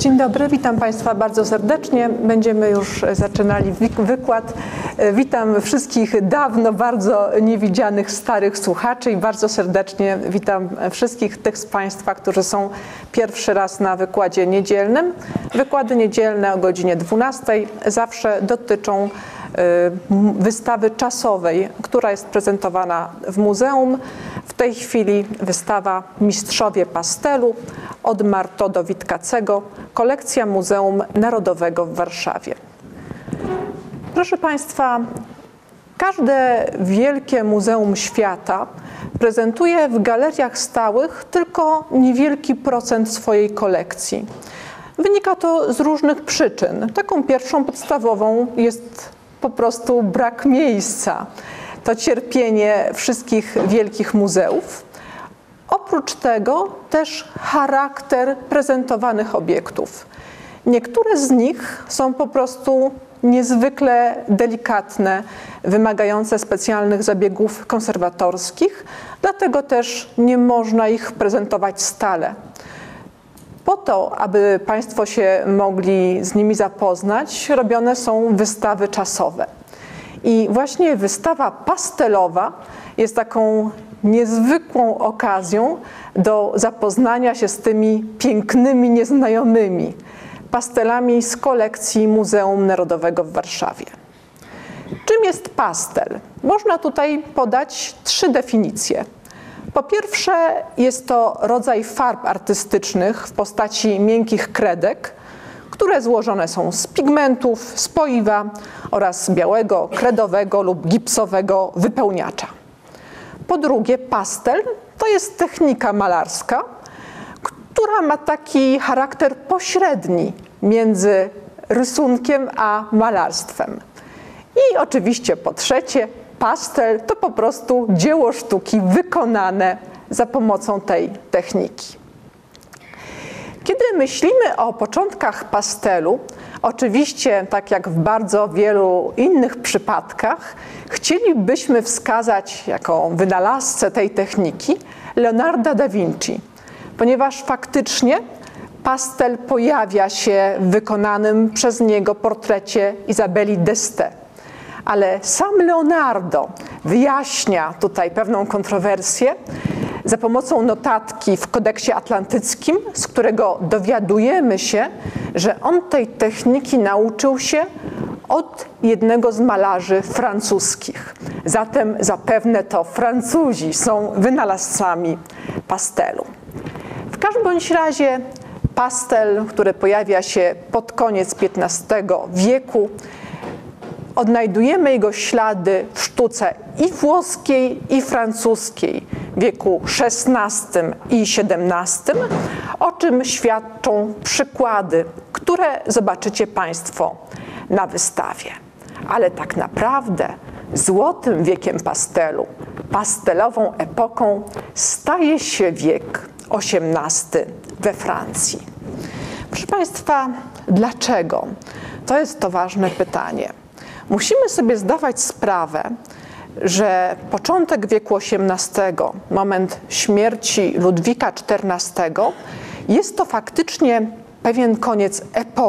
Dzień dobry, witam Państwa bardzo serdecznie. Będziemy już zaczynali wykład. Witam wszystkich dawno bardzo niewidzianych starych słuchaczy i bardzo serdecznie witam wszystkich tych z Państwa, którzy są pierwszy raz na wykładzie niedzielnym. Wykłady niedzielne o godzinie 12 zawsze dotyczą wystawy czasowej, która jest prezentowana w muzeum. W tej chwili wystawa Mistrzowie Pastelu od Marto do Witkacego, kolekcja Muzeum Narodowego w Warszawie. Proszę Państwa, każde wielkie muzeum świata prezentuje w galeriach stałych tylko niewielki procent swojej kolekcji. Wynika to z różnych przyczyn. Taką pierwszą podstawową jest po prostu brak miejsca. To cierpienie wszystkich wielkich muzeów. Oprócz tego też charakter prezentowanych obiektów. Niektóre z nich są po prostu niezwykle delikatne, wymagające specjalnych zabiegów konserwatorskich, dlatego też nie można ich prezentować stale. Po to, aby Państwo się mogli z nimi zapoznać, robione są wystawy czasowe. I właśnie wystawa pastelowa jest taką niezwykłą okazją do zapoznania się z tymi pięknymi nieznajomymi pastelami z kolekcji Muzeum Narodowego w Warszawie. Czym jest pastel? Można tutaj podać 3 definicje. Po pierwsze, jest to rodzaj farb artystycznych w postaci miękkich kredek, które złożone są z pigmentów, spoiwa oraz białego, kredowego lub gipsowego wypełniacza. Po drugie, pastel to jest technika malarska, która ma taki charakter pośredni między rysunkiem a malarstwem. I oczywiście po trzecie, pastel to po prostu dzieło sztuki wykonane za pomocą tej techniki. Kiedy myślimy o początkach pastelu, oczywiście, tak jak w bardzo wielu innych przypadkach, chcielibyśmy wskazać jako wynalazcę tej techniki Leonarda da Vinci, ponieważ faktycznie pastel pojawia się w wykonanym przez niego portrecie Izabeli d'Este. Ale sam Leonardo wyjaśnia tutaj pewną kontrowersję za pomocą notatki w Kodeksie Atlantyckim, z którego dowiadujemy się, że on tej techniki nauczył się od jednego z malarzy francuskich. Zatem zapewne to Francuzi są wynalazcami pastelu. W każdym bądź razie pastel, który pojawia się pod koniec XV wieku, odnajdujemy jego ślady w sztuce i włoskiej, i francuskiej w wieku XVI i XVII, o czym świadczą przykłady, które zobaczycie Państwo na wystawie. Ale tak naprawdę złotym wiekiem pastelu, pastelową epoką staje się wiek XVIII we Francji. Proszę Państwa, dlaczego? To jest to ważne pytanie. Musimy sobie zdawać sprawę, że początek wieku XVIII, moment śmierci Ludwika XIV, jest to faktycznie pewien koniec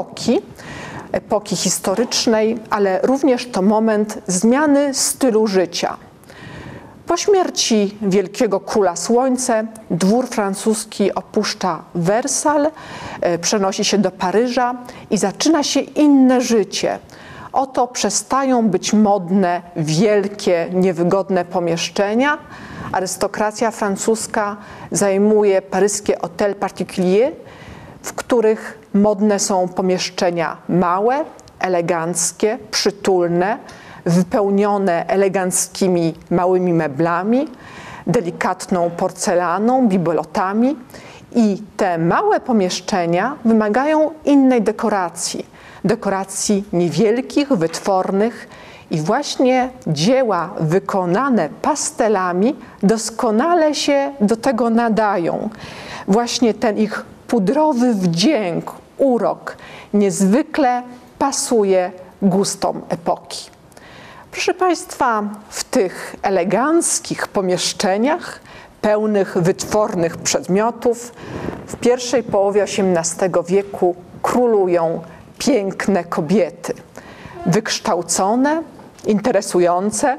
epoki historycznej, ale również to moment zmiany stylu życia. Po śmierci wielkiego króla Słońce dwór francuski opuszcza Wersal, przenosi się do Paryża i zaczyna się inne życie. Oto przestają być modne wielkie, niewygodne pomieszczenia. Arystokracja francuska zajmuje paryskie hôtels particuliers, w których modne są pomieszczenia małe, eleganckie, przytulne, wypełnione eleganckimi małymi meblami, delikatną porcelaną, bibelotami. I te małe pomieszczenia wymagają innej dekoracji niewielkich, wytwornych i właśnie dzieła wykonane pastelami doskonale się do tego nadają. Właśnie ten ich pudrowy wdzięk, urok niezwykle pasuje gustom epoki. Proszę Państwa, w tych eleganckich pomieszczeniach pełnych wytwornych przedmiotów w pierwszej połowie XVIII wieku królują piękne kobiety. Wykształcone, interesujące,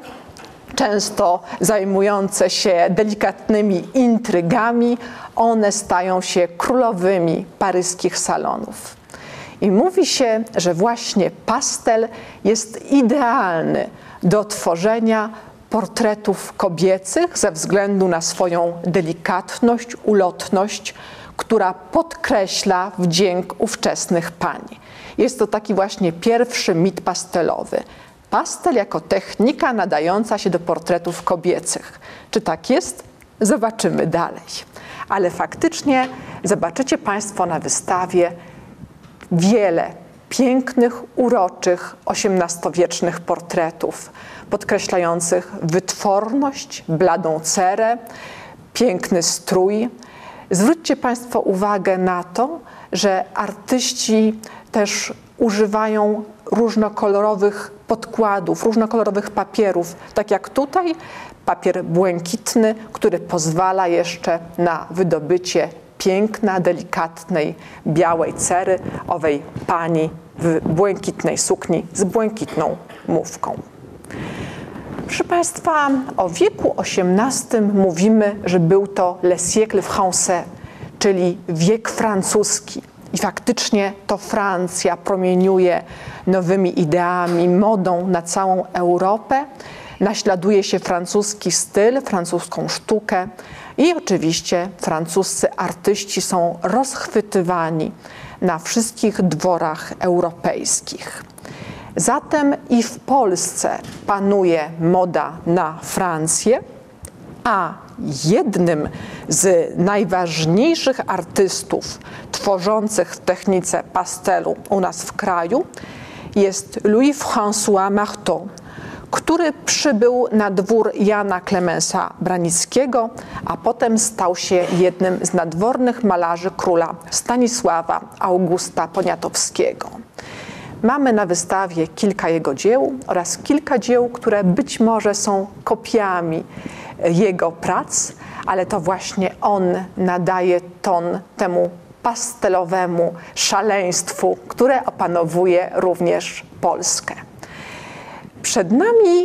często zajmujące się delikatnymi intrygami, one stają się królowymi paryskich salonów. I mówi się, że właśnie pastel jest idealny do tworzenia portretów kobiecych ze względu na swoją delikatność, ulotność, która podkreśla wdzięk ówczesnych pań. Jest to taki właśnie pierwszy mit pastelowy. Pastel jako technika nadająca się do portretów kobiecych. Czy tak jest? Zobaczymy dalej. Ale faktycznie zobaczycie Państwo na wystawie wiele pięknych, uroczych, XVIII-wiecznych portretów podkreślających wytworność, bladą cerę, piękny strój. Zwróćcie Państwo uwagę na to, że artyści też używają różnokolorowych podkładów, różnokolorowych papierów, tak jak tutaj papier błękitny, który pozwala jeszcze na wydobycie piękna, delikatnej, białej cery owej pani w błękitnej sukni z błękitną mówką. Proszę Państwa, o wieku XVIII mówimy, że był to le siècle français, czyli wiek francuski. I faktycznie to Francja promieniuje nowymi ideami, modą na całą Europę. Naśladuje się francuski styl, francuską sztukę i oczywiście francuscy artyści są rozchwytywani na wszystkich dworach europejskich. Zatem i w Polsce panuje moda na Francję, a jednym z najważniejszych artystów tworzących w technice pastelu u nas w kraju jest Louis-François Marteau, który przybył na dwór Jana Klemensa Branickiego, a potem stał się jednym z nadwornych malarzy króla Stanisława Augusta Poniatowskiego. Mamy na wystawie kilka jego dzieł oraz kilka dzieł, które być może są kopiami jego prac, ale to właśnie on nadaje ton temu pastelowemu szaleństwu, które opanowuje również Polskę. Przed nami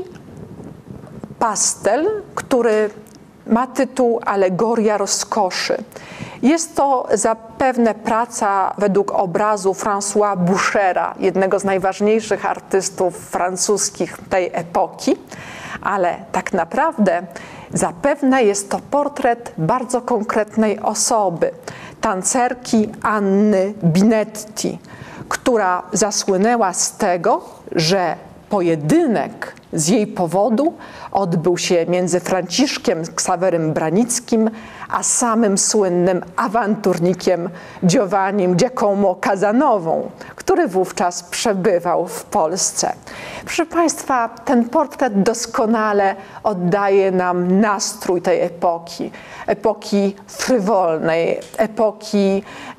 pastel, który ma tytuł Alegoria rozkoszy. Jest to zapewne praca według obrazu François Bouchera, jednego z najważniejszych artystów francuskich tej epoki, ale tak naprawdę zapewne jest to portret bardzo konkretnej osoby, tancerki Anny Binetti, która zasłynęła z tego, że pojedynek z jej powodu odbył się między Franciszkiem Ksawerym Branickim a samym słynnym awanturnikiem Giovannim Giacomo Casanovą, który wówczas przebywał w Polsce. Proszę Państwa, ten portret doskonale oddaje nam nastrój tej epoki frywolnej, epoki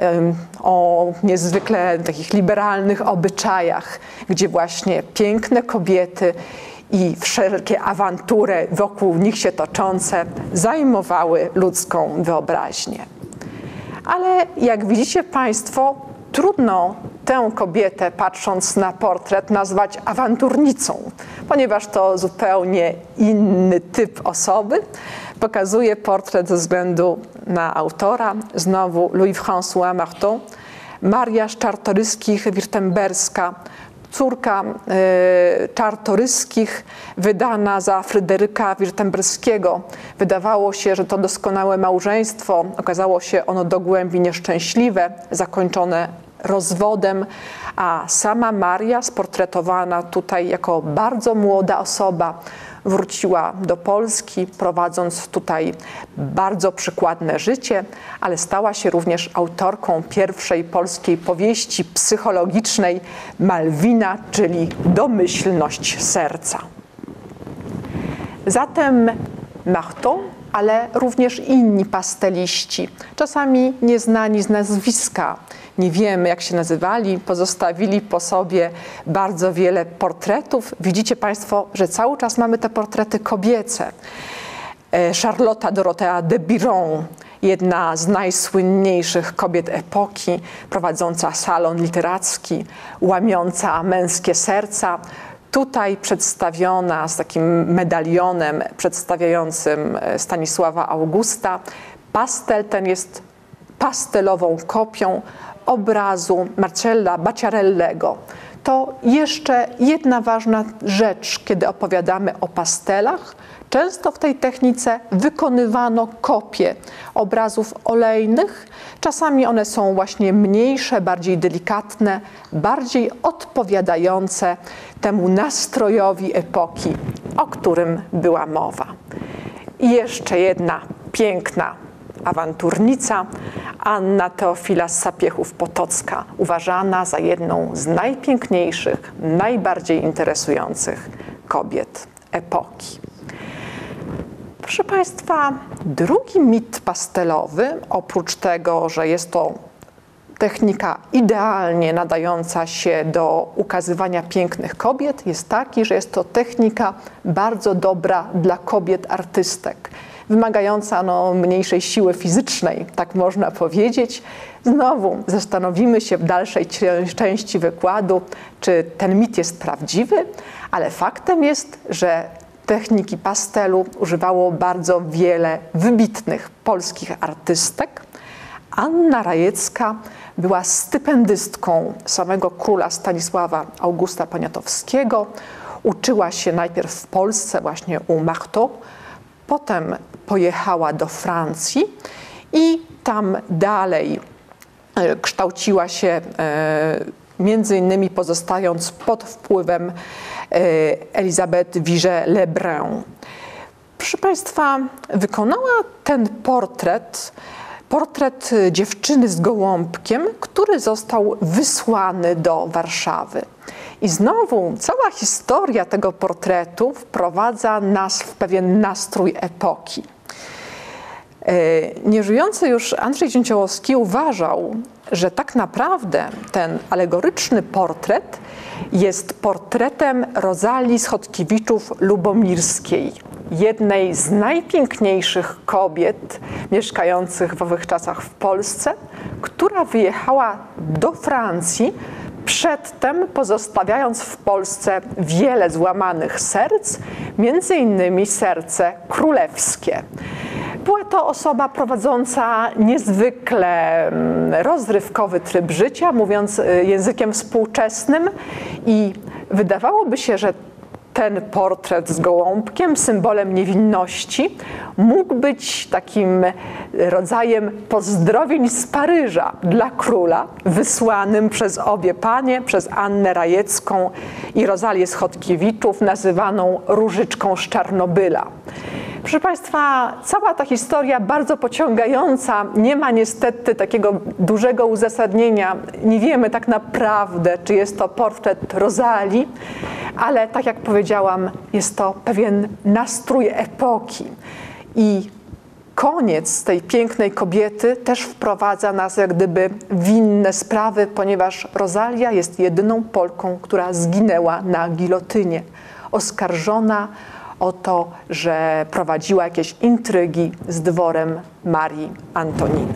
o niezwykle takich liberalnych obyczajach, gdzie właśnie piękne kobiety i wszelkie awantury wokół nich się toczące zajmowały ludzką wyobraźnię. Ale jak widzicie Państwo, trudno tę kobietę, patrząc na portret, nazwać awanturnicą, ponieważ to zupełnie inny typ osoby. Pokazuje portret ze względu na autora, znowu Louis-François Marteau, Maria z Czartoryskich-Wirtemberska, córka Czartoryskich, wydana za Fryderyka Wirtemberskiego. Wydawało się, że to doskonałe małżeństwo, okazało się ono do głębi nieszczęśliwe, zakończone rozwodem, a sama Maria, sportretowana tutaj jako bardzo młoda osoba, wróciła do Polski, prowadząc tutaj bardzo przykładne życie, ale stała się również autorką pierwszej polskiej powieści psychologicznej Malwina, czyli Domyślność serca. Zatem Marteau, ale również inni pasteliści, czasami nieznani z nazwiska, nie wiemy jak się nazywali, pozostawili po sobie bardzo wiele portretów. Widzicie Państwo, że cały czas mamy te portrety kobiece. Charlotta Dorothea de Biron, jedna z najsłynniejszych kobiet epoki, prowadząca salon literacki, łamiąca męskie serca. Tutaj przedstawiona z takim medalionem przedstawiającym Stanisława Augusta. Pastel ten jest pastelową kopią obrazu Marcella Bacciarellego. To jeszcze jedna ważna rzecz, kiedy opowiadamy o pastelach. Często w tej technice wykonywano kopie obrazów olejnych. Czasami one są właśnie mniejsze, bardziej delikatne, bardziej odpowiadające temu nastrojowi epoki, o którym była mowa. I jeszcze jedna piękna awanturnica, Anna Teofila z Sapiehów-Potocka, uważana za jedną z najpiękniejszych, najbardziej interesujących kobiet epoki. Proszę Państwa, drugi mit pastelowy, oprócz tego, że jest to technika idealnie nadająca się do ukazywania pięknych kobiet, jest taki, że jest to technika bardzo dobra dla kobiet artystek, wymagająca mniejszej siły fizycznej, tak można powiedzieć. Znowu zastanowimy się w dalszej części wykładu, czy ten mit jest prawdziwy, ale faktem jest, że techniki pastelu używało bardzo wiele wybitnych polskich artystek. Anna Rajecka była stypendystką samego króla Stanisława Augusta Poniatowskiego. Uczyła się najpierw w Polsce, właśnie u Marteau, potem pojechała do Francji i tam dalej kształciła się, między innymi pozostając pod wpływem Elisabeth Vigée-Lebrun. Proszę Państwa, wykonała ten portret dziewczyny z gołąbkiem, który został wysłany do Warszawy. I znowu cała historia tego portretu wprowadza nas w pewien nastrój epoki. Nieżyjący już Andrzej Dzięciołowski uważał, że tak naprawdę ten alegoryczny portret jest portretem Rozalii z Chodkiewiczów-Lubomirskiej, jednej z najpiękniejszych kobiet mieszkających w owych czasach w Polsce, która wyjechała do Francji, przedtem pozostawiając w Polsce wiele złamanych serc, między innymi serce królewskie. Była to osoba prowadząca niezwykle rozrywkowy tryb życia, mówiąc językiem współczesnym, i wydawałoby się, że ten portret z gołąbkiem, symbolem niewinności, mógł być takim rodzajem pozdrowień z Paryża dla króla, wysłanym przez obie panie, przez Annę Rajecką i Rozalię z Chodkiewiczów, nazywaną Różyczką z Czarnobyla. Proszę Państwa, cała ta historia bardzo pociągająca, nie ma niestety takiego dużego uzasadnienia. Nie wiemy tak naprawdę, czy jest to portret Rozalii, ale tak jak powiedziałam, jest to pewien nastrój epoki. I koniec tej pięknej kobiety też wprowadza nas jak gdyby w inne sprawy, ponieważ Rozalia jest jedyną Polką, która zginęła na gilotynie, oskarżona o to, że prowadziła jakieś intrygi z dworem Marii Antoniny.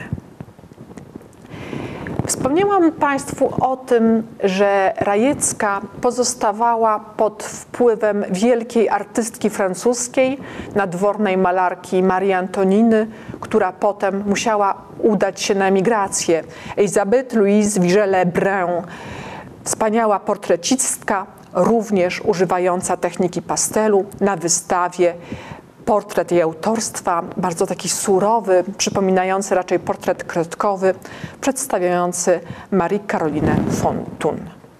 Wspomniałam Państwu o tym, że Rajecka pozostawała pod wpływem wielkiej artystki francuskiej, nadwornej malarki Marii Antoniny, która potem musiała udać się na emigrację. Elisabeth Louise Vigée-Lebrun, wspaniała portrecistka, również używająca techniki pastelu na wystawie. Portret jej autorstwa, bardzo taki surowy, przypominający raczej portret kredkowy, przedstawiający Marie Caroline von Thun.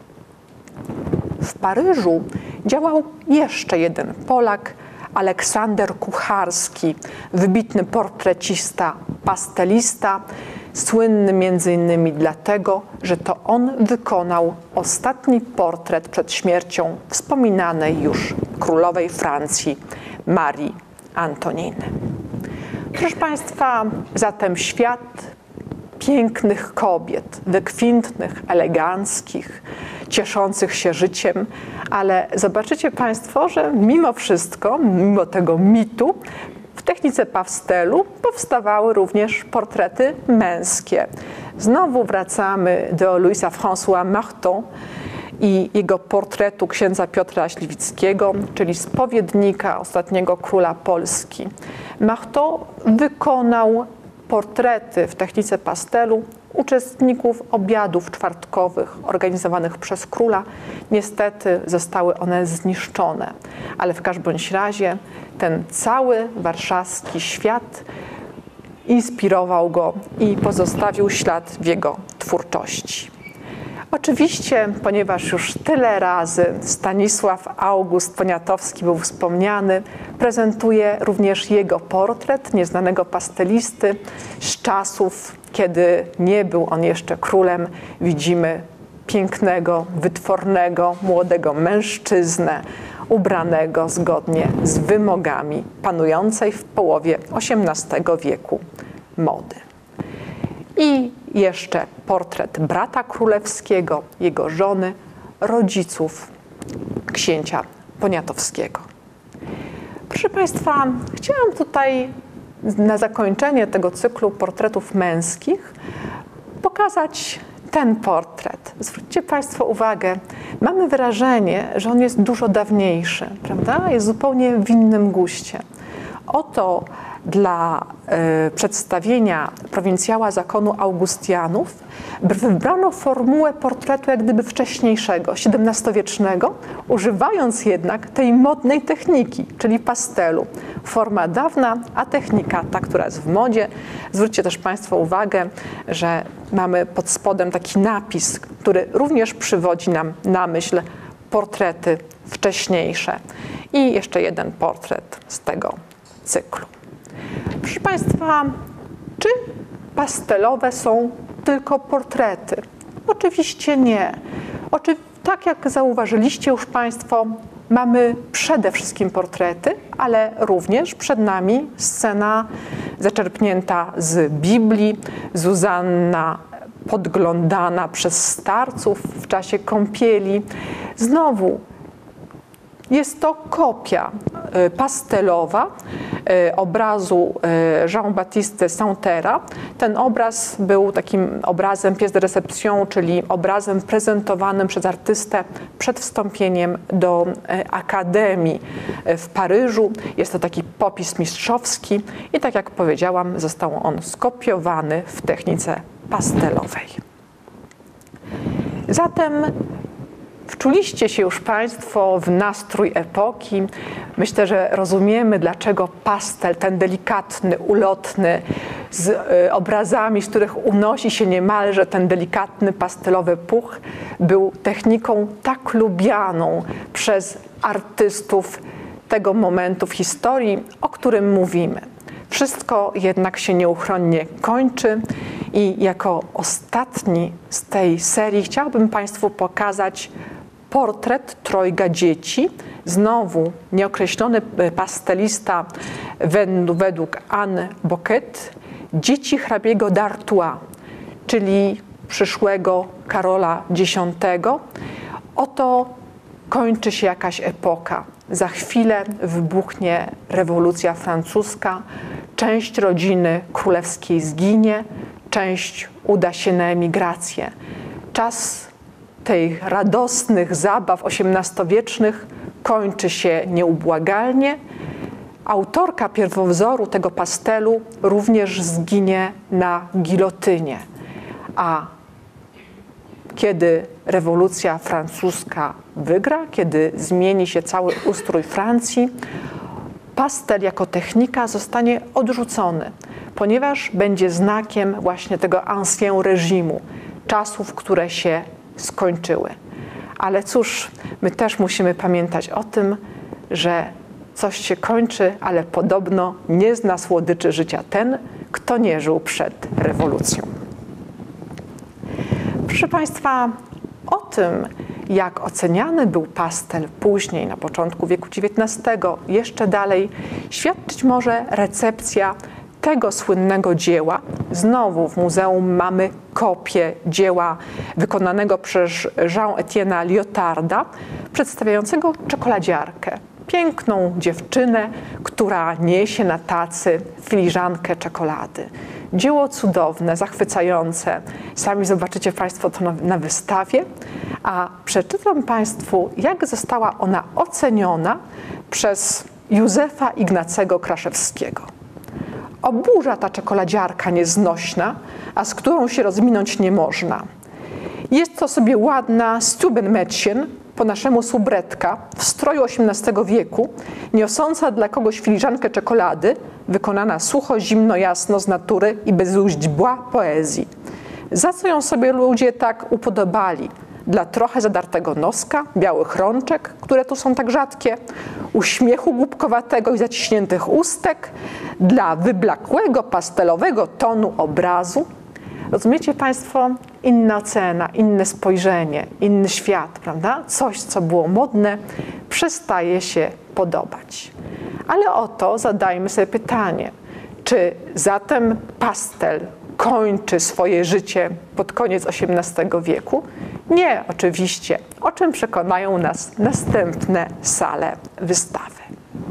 W Paryżu działał jeszcze jeden Polak, Aleksander Kucharski, wybitny portrecista, pastelista, słynny między innymi dlatego, że to on wykonał ostatni portret przed śmiercią wspominanej już królowej Francji Marii Antoniny. Proszę Państwa, zatem świat pięknych kobiet, wykwintnych, eleganckich, cieszących się życiem, ale zobaczycie Państwo, że mimo wszystko, mimo tego mitu, W technice pastelu powstawały również portrety męskie. Znowu wracamy do Louisa François Marteau i jego portretu księdza Piotra Śliwickiego, czyli spowiednika ostatniego króla Polski. Marteau wykonał portrety w technice pastelu uczestników obiadów czwartkowych organizowanych przez króla. Niestety zostały one zniszczone, ale w każdym bądź razie ten cały warszawski świat inspirował go i pozostawił ślad w jego twórczości. Oczywiście, ponieważ już tyle razy Stanisław August Poniatowski był wspomniany, prezentuję również jego portret nieznanego pastelisty z czasów, kiedy nie był on jeszcze królem. Widzimy pięknego, wytwornego, młodego mężczyznę, ubranego zgodnie z wymogami panującej w połowie XVIII wieku mody. I jeszcze portret brata królewskiego, jego żony, rodziców księcia Poniatowskiego. Proszę Państwa, chciałam tutaj na zakończenie tego cyklu portretów męskich pokazać ten portret. Zwróćcie Państwo uwagę, mamy wrażenie, że on jest dużo dawniejszy, prawda? Jest zupełnie w innym guście. Oto dla przedstawienia prowincjała zakonu Augustianów wybrano formułę portretu jak gdyby wcześniejszego, XVII-wiecznego, używając jednak tej modnej techniki, czyli pastelu. Forma dawna, a technika ta, która jest w modzie. Zwróćcie też Państwo uwagę, że mamy pod spodem taki napis, który również przywodzi nam na myśl portrety wcześniejsze. I jeszcze jeden portret z tego cyklu. Proszę Państwa, czy pastelowe są tylko portrety? Oczywiście nie. Tak jak zauważyliście już Państwo, mamy przede wszystkim portrety, ale również przed nami scena zaczerpnięta z Biblii, Zuzanna podglądana przez starców w czasie kąpieli. Znowu jest to kopia pastelowa obrazu Jean-Baptiste Santera. Ten obraz był takim obrazem pièce de réception, czyli obrazem prezentowanym przez artystę przed wstąpieniem do Akademii w Paryżu. Jest to taki popis mistrzowski i tak jak powiedziałam, został on skopiowany w technice pastelowej. Zatem wczuliście się już Państwo w nastrój epoki. Myślę, że rozumiemy, dlaczego pastel, ten delikatny, ulotny, z obrazami, z których unosi się niemalże ten delikatny pastelowy puch, był techniką tak lubianą przez artystów tego momentu w historii, o którym mówimy. Wszystko jednak się nieuchronnie kończy i jako ostatni z tej serii chciałabym Państwu pokazać portret trojga dzieci. Znowu nieokreślony pastelista według Anne Boquet. Dzieci hrabiego d'Artois, czyli przyszłego Karola X. Oto kończy się jakaś epoka. Za chwilę wybuchnie rewolucja francuska. Część rodziny królewskiej zginie, część uda się na emigrację. Czas tych radosnych zabaw XVIII-wiecznych kończy się nieubłagalnie. Autorka pierwowzoru tego pastelu również zginie na gilotynie. A kiedy rewolucja francuska wygra, kiedy zmieni się cały ustrój Francji, pastel jako technika zostanie odrzucony, ponieważ będzie znakiem właśnie tego ancien reżimu, czasów, które się skończyły. Ale cóż, my też musimy pamiętać o tym, że coś się kończy, ale podobno nie zna słodyczy życia ten, kto nie żył przed rewolucją. Proszę Państwa, o tym, jak oceniany był pastel później, na początku wieku XIX, jeszcze dalej, świadczyć może recepcja tego słynnego dzieła. Znowu w muzeum mamy kopię dzieła wykonanego przez Jean-Étienne Lyotarda, przedstawiającego czekoladziarkę. piękną dziewczynę, która niesie na tacy filiżankę czekolady. Dzieło cudowne, zachwycające. Sami zobaczycie Państwo to na wystawie, a przeczytam Państwu, jak została ona oceniona przez Józefa Ignacego Kraszewskiego. Oburza ta czekoladziarka nieznośna, a z którą się rozminąć nie można. Jest to sobie ładna Stubenmädchen, po naszemu subretka, w stroju XVIII wieku, niosąca dla kogoś filiżankę czekolady, wykonana sucho, zimno, jasno, z natury i bez źdźbła poezji. Za co ją sobie ludzie tak upodobali? Dla trochę zadartego noska, białych rączek, które tu są tak rzadkie, uśmiechu głupkowatego i zaciśniętych ustek, dla wyblakłego, pastelowego tonu obrazu. Rozumiecie Państwo? Inna ocena, inne spojrzenie, inny świat, prawda? Coś, co było modne, przestaje się podobać. Ale oto zadajmy sobie pytanie, czy zatem pastel kończy swoje życie pod koniec XVIII wieku? Nie, oczywiście, o czym przekonają nas następne sale wystawy.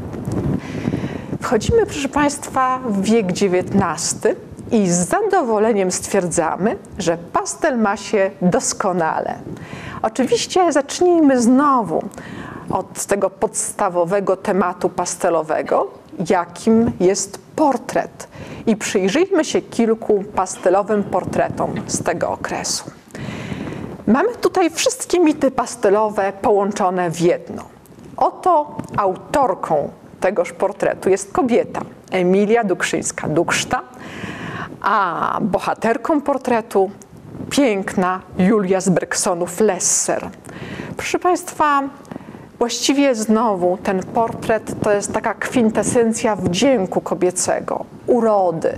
Wchodzimy, proszę Państwa, w wiek XIX i z zadowoleniem stwierdzamy, że pastel ma się doskonale. Oczywiście zacznijmy znowu od tego podstawowego tematu pastelowego, jakim jest portret. I przyjrzyjmy się kilku pastelowym portretom z tego okresu. Mamy tutaj wszystkie mity pastelowe połączone w jedno. Oto autorką tegoż portretu jest kobieta, Emilia Dukszyńska-Dukszta, a bohaterką portretu piękna Julia z Bergsonów-Lesser. Proszę Państwa, właściwie znowu ten portret to jest taka kwintesencja wdzięku kobiecego, urody,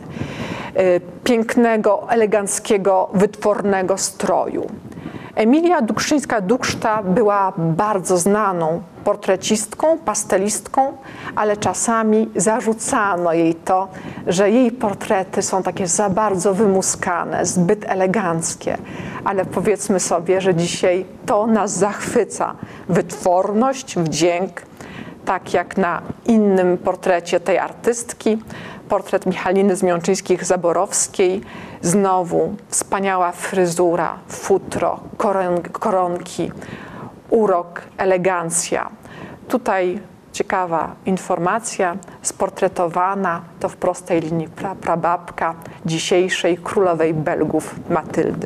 pięknego, eleganckiego, wytwornego stroju. Emilia Dukszyńska-Dukszta była bardzo znaną portrecistką, pastelistką, ale czasami zarzucano jej to, że jej portrety są takie za bardzo wymuskane, zbyt eleganckie. Ale powiedzmy sobie, że dzisiaj to nas zachwyca. Wytworność, wdzięk, tak jak na innym portrecie tej artystki, portret Michaliny Zmiączyńskich-Zaborowskiej, znowu wspaniała fryzura, futro, koronki, urok, elegancja. Tutaj ciekawa informacja, sportretowana to w prostej linii prababka dzisiejszej królowej Belgów Matyldy.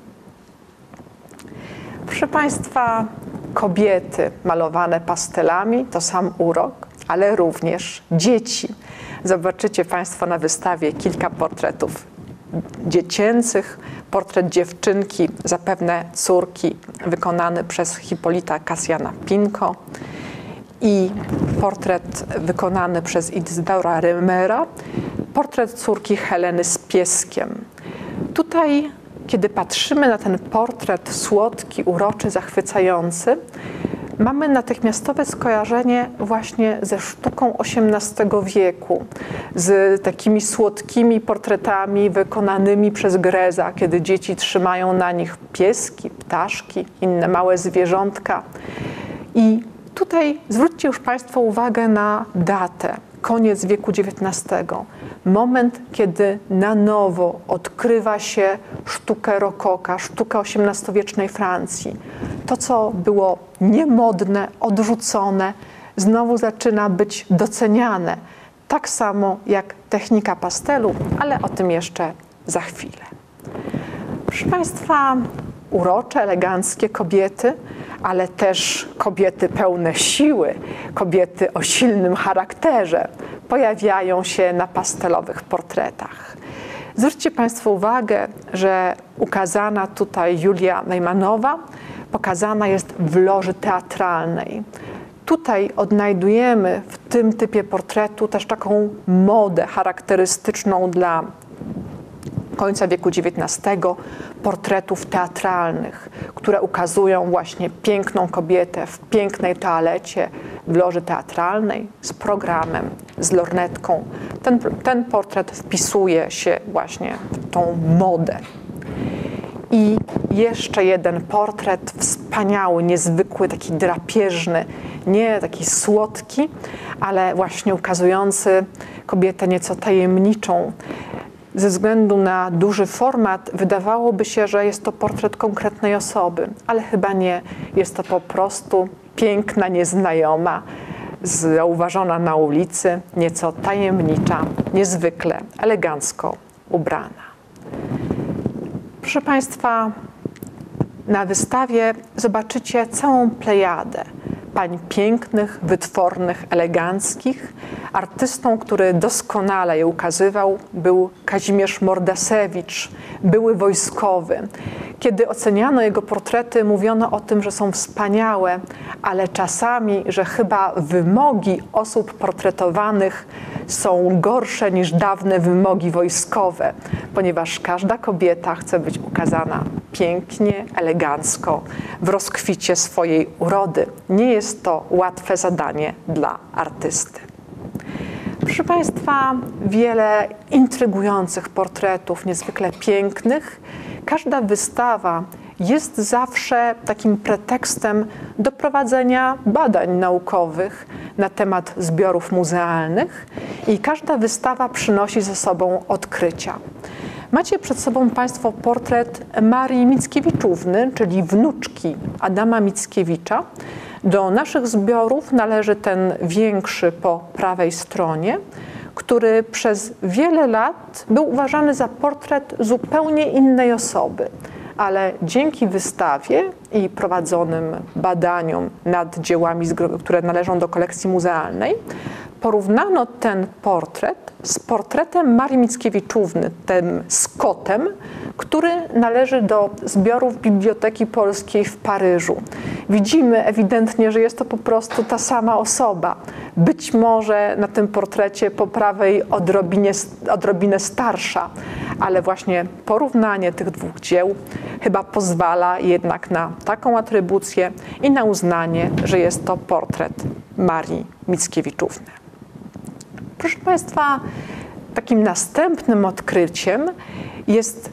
Proszę Państwa, kobiety malowane pastelami to sam urok, ale również dzieci. Zobaczycie Państwo na wystawie kilka portretów dziecięcych. Portret dziewczynki, zapewne córki, wykonany przez Hipolita Kasjana Pinko i portret wykonany przez Isidora Remera, portret córki Heleny z pieskiem. Tutaj, kiedy patrzymy na ten portret słodki, uroczy, zachwycający, mamy natychmiastowe skojarzenie właśnie ze sztuką XVIII wieku, z takimi słodkimi portretami wykonanymi przez Greza, kiedy dzieci trzymają na nich pieski, ptaszki, inne małe zwierzątka. I tutaj zwróćcie już Państwo uwagę na datę, koniec wieku XIX. Moment, kiedy na nowo odkrywa się sztukę rokoka, sztukę XVIII-wiecznej Francji. To, co było niemodne, odrzucone, znowu zaczyna być doceniane. Tak samo jak technika pastelu, ale o tym jeszcze za chwilę. Proszę Państwa, urocze, eleganckie kobiety, ale też kobiety pełne siły, kobiety o silnym charakterze pojawiają się na pastelowych portretach. Zwróćcie Państwo uwagę, że ukazana tutaj Julia Najmanowa pokazana jest w loży teatralnej. Tutaj odnajdujemy w tym typie portretu też taką modę charakterystyczną dla końca wieku XIX, portretów teatralnych, które ukazują właśnie piękną kobietę w pięknej toalecie w loży teatralnej z programem, z lornetką. Ten portret wpisuje się właśnie w tą modę. I jeszcze jeden portret, wspaniały, niezwykły, taki drapieżny, nie taki słodki, ale właśnie ukazujący kobietę nieco tajemniczą. Ze względu na duży format wydawałoby się, że jest to portret konkretnej osoby, ale chyba nie. Jest to po prostu piękna nieznajoma, zauważona na ulicy, nieco tajemnicza, niezwykle elegancko ubrana. Proszę Państwa, na wystawie zobaczycie całą plejadę pań pięknych, wytwornych, eleganckich. Artystą, który doskonale je ukazywał, był Kazimierz Mordasewicz, były wojskowy. Kiedy oceniano jego portrety, mówiono o tym, że są wspaniałe, ale czasami, że chyba wymogi osób portretowanych są gorsze niż dawne wymogi wojskowe, ponieważ każda kobieta chce być ukazana pięknie, elegancko, w rozkwicie swojej urody. Nie jest to łatwe zadanie dla artysty. Proszę Państwa, wiele intrygujących portretów, niezwykle pięknych. Każda wystawa jest zawsze takim pretekstem do prowadzenia badań naukowych na temat zbiorów muzealnych i każda wystawa przynosi ze sobą odkrycia. Macie przed sobą Państwo portret Marii Mickiewiczówny, czyli wnuczki Adama Mickiewicza. Do naszych zbiorów należy ten większy po prawej stronie, który przez wiele lat był uważany za portret zupełnie innej osoby. Ale dzięki wystawie i prowadzonym badaniom nad dziełami, które należą do kolekcji muzealnej, porównano ten portret z portretem Marii Mickiewiczówny, tym Scottem, który należy do zbiorów Biblioteki Polskiej w Paryżu. Widzimy ewidentnie, że jest to po prostu ta sama osoba. Być może na tym portrecie po prawej odrobinę starsza, ale właśnie porównanie tych dwóch dzieł chyba pozwala jednak na taką atrybucję i na uznanie, że jest to portret Marii Mickiewiczówny. Proszę Państwa, takim następnym odkryciem jest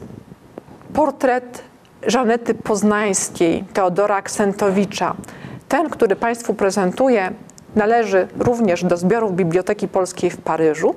portret Żanety Poznańskiej, Teodora Axentowicza. Ten, który Państwu prezentuję, należy również do zbiorów Biblioteki Polskiej w Paryżu,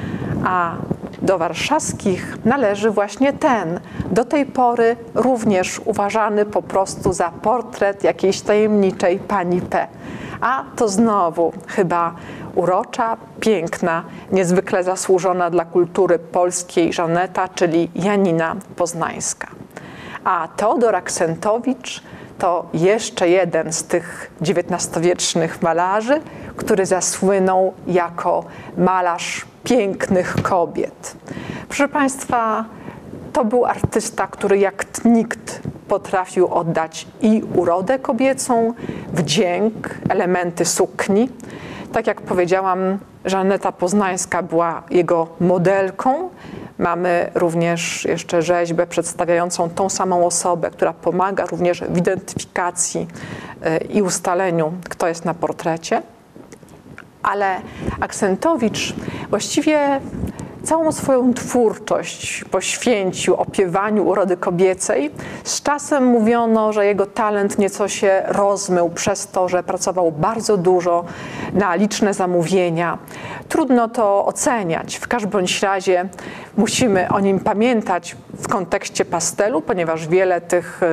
a do warszawskich należy właśnie ten, do tej pory również uważany po prostu za portret jakiejś tajemniczej pani P. A to znowu chyba urocza, piękna, niezwykle zasłużona dla kultury polskiej Żaneta, czyli Janina Poznańska. A Teodor Axentowicz to jeszcze jeden z tych XIX-wiecznych malarzy, który zasłynął jako malarz pięknych kobiet. Proszę Państwa, to był artysta, który jak nikt potrafił oddać i urodę kobiecą, wdzięk, elementy sukni. Tak jak powiedziałam, Żaneta Poznańska była jego modelką. Mamy również jeszcze rzeźbę przedstawiającą tą samą osobę, która pomaga również w identyfikacji i ustaleniu, kto jest na portrecie. Ale Axentowicz właściwie całą swoją twórczość poświęcił opiewaniu urody kobiecej. Z czasem mówiono, że jego talent nieco się rozmył przez to, że pracował bardzo dużo na liczne zamówienia. Trudno to oceniać. W każdym bądź razie musimy o nim pamiętać w kontekście pastelu, ponieważ wiele tych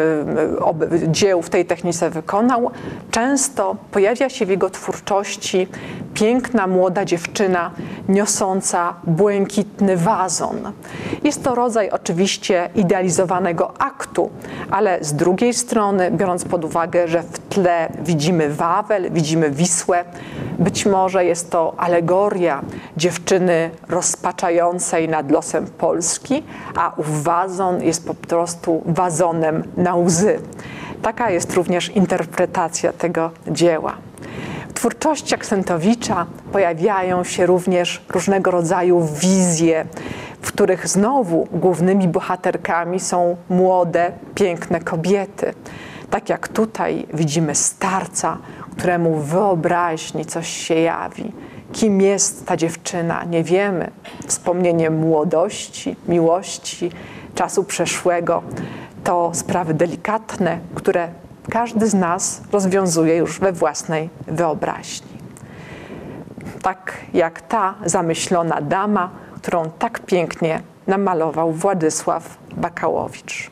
dzieł w tej technice wykonał. Często pojawia się w jego twórczości piękna młoda dziewczyna niosąca błękitny wazon. Jest to rodzaj oczywiście idealizowanego aktu, ale z drugiej strony, biorąc pod uwagę, że w tle widzimy Wawel, widzimy Wisłę, być może jest to alegoria dziewczyny rozpaczającej nad losem Polski, a ów wazon jest po prostu wazonem na łzy. Taka jest również interpretacja tego dzieła. W twórczości Axentowicza pojawiają się również różnego rodzaju wizje, w których znowu głównymi bohaterkami są młode, piękne kobiety. Tak jak tutaj widzimy starca, któremu w wyobraźni coś się jawi. Kim jest ta dziewczyna, nie wiemy. Wspomnienie młodości, miłości, czasu przeszłego. To sprawy delikatne, które każdy z nas rozwiązuje już we własnej wyobraźni. Tak jak ta zamyślona dama, którą tak pięknie namalował Władysław Bakałowicz.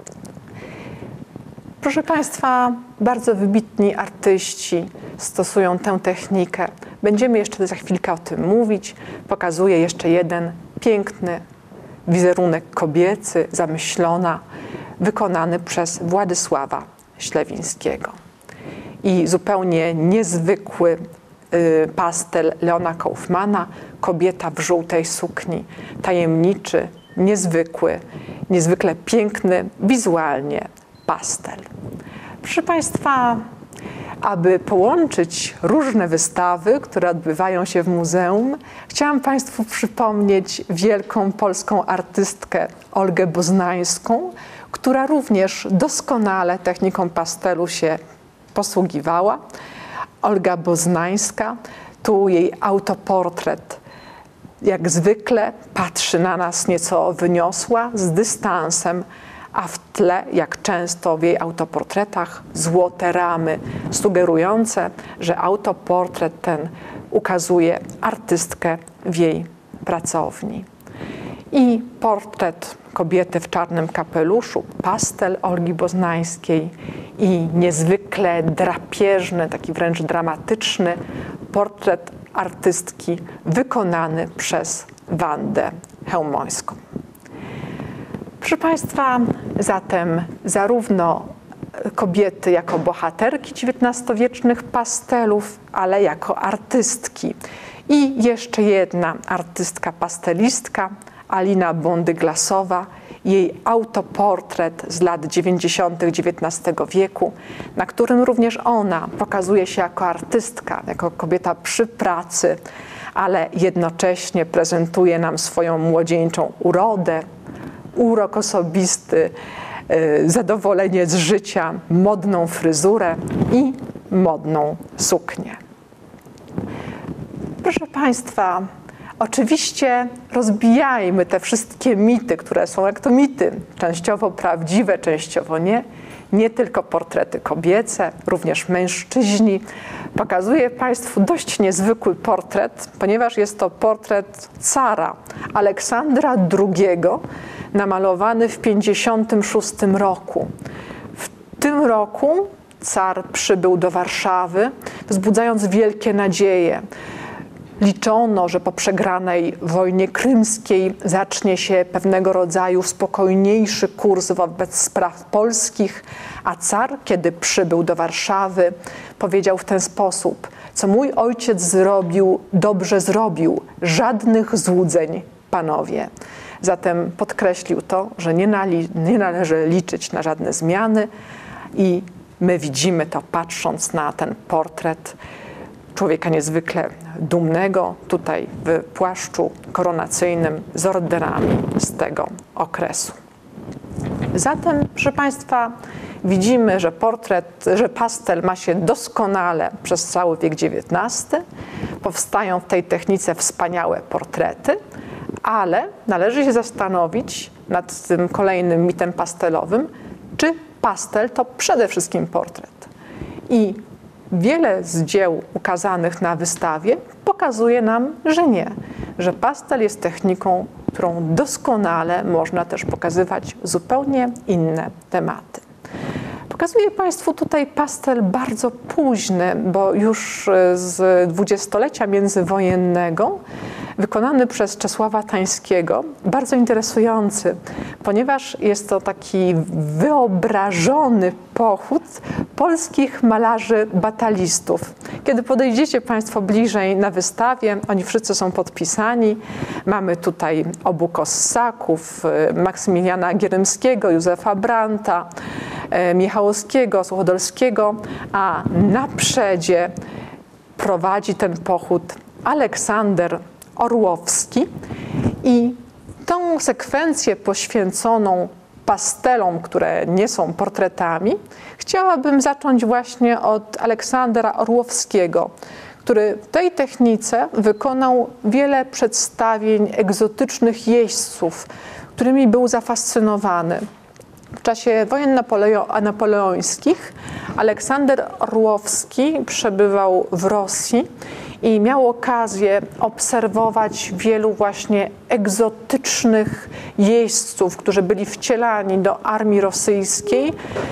Proszę Państwa, bardzo wybitni artyści stosują tę technikę. Będziemy jeszcze za chwilkę o tym mówić. Pokazuję jeszcze jeden piękny wizerunek kobiecy, zamyślona, wykonany przez Władysława Ślewińskiego. I zupełnie niezwykły pastel Leona Kaufmana, kobieta w żółtej sukni. Tajemniczy, niezwykły, niezwykle piękny wizualnie pastel. Proszę Państwa, aby połączyć różne wystawy, które odbywają się w muzeum, chciałam Państwu przypomnieć wielką polską artystkę Olgę Boznańską, która również doskonale techniką pastelu się posługiwała. Olga Boznańska, tu jej autoportret, jak zwykle patrzy na nas nieco wyniosła, z dystansem, a w tle, jak często w jej autoportretach, złote ramy, sugerujące, że autoportret ten ukazuje artystkę w jej pracowni. I portret kobiety w czarnym kapeluszu, pastel Olgi Boznańskiej i niezwykle drapieżny, taki wręcz dramatyczny portret artystki wykonany przez Wandę Chełmońską. Proszę Państwa, zatem zarówno kobiety jako bohaterki XIX-wiecznych pastelów, ale jako artystki. I jeszcze jedna artystka pastelistka, Alina Bondy-Glasowa, jej autoportret z lat 90. XIX wieku, na którym również ona pokazuje się jako artystka, jako kobieta przy pracy, ale jednocześnie prezentuje nam swoją młodzieńczą urodę, urok osobisty, zadowolenie z życia, modną fryzurę i modną suknię. Proszę Państwa, oczywiście rozbijajmy te wszystkie mity, które są jak to mity, częściowo prawdziwe, częściowo nie. Nie tylko portrety kobiece, również mężczyźni. Pokazuję Państwu dość niezwykły portret, ponieważ jest to portret cara Aleksandra II, namalowany w 1956 roku. W tym roku car przybył do Warszawy, wzbudzając wielkie nadzieje. Liczono, że po przegranej wojnie krymskiej zacznie się pewnego rodzaju spokojniejszy kurs wobec spraw polskich, a car, kiedy przybył do Warszawy, powiedział w ten sposób: co mój ojciec zrobił, dobrze zrobił, żadnych złudzeń, panowie. Zatem podkreślił to, że nie należy liczyć na żadne zmiany i my widzimy to, patrząc na ten portret człowieka niezwykle dumnego, tutaj w płaszczu koronacyjnym z orderami z tego okresu. Zatem, proszę Państwa, widzimy, że pastel ma się doskonale przez cały wiek XIX. Powstają w tej technice wspaniałe portrety, ale należy się zastanowić nad tym kolejnym mitem pastelowym, czy pastel to przede wszystkim portret. I wiele z dzieł ukazanych na wystawie pokazuje nam, że nie, że pastel jest techniką, którą doskonale można też pokazywać zupełnie inne tematy. Pokazuję Państwu tutaj pastel bardzo późny, bo już z dwudziestolecia międzywojennego, wykonany przez Czesława Tańskiego, bardzo interesujący, ponieważ jest to taki wyobrażony pochód polskich malarzy batalistów. Kiedy podejdziecie Państwo bliżej na wystawie, oni wszyscy są podpisani. Mamy tutaj obu Kossaków, Maksymiliana Gierymskiego, Józefa Brandta, Michałowskiego, Suchodolskiego, a na przedzie prowadzi ten pochód Aleksander Orłowski i tą sekwencję poświęconą pastelom, które nie są portretami, chciałabym zacząć właśnie od Aleksandra Orłowskiego, który w tej technice wykonał wiele przedstawień egzotycznych jeźdźców, którymi był zafascynowany. W czasie wojen napoleońskich Aleksander Orłowski przebywał w Rosji i miał okazję obserwować wielu właśnie egzotycznych jeźdźców, którzy byli wcielani do armii rosyjskiej.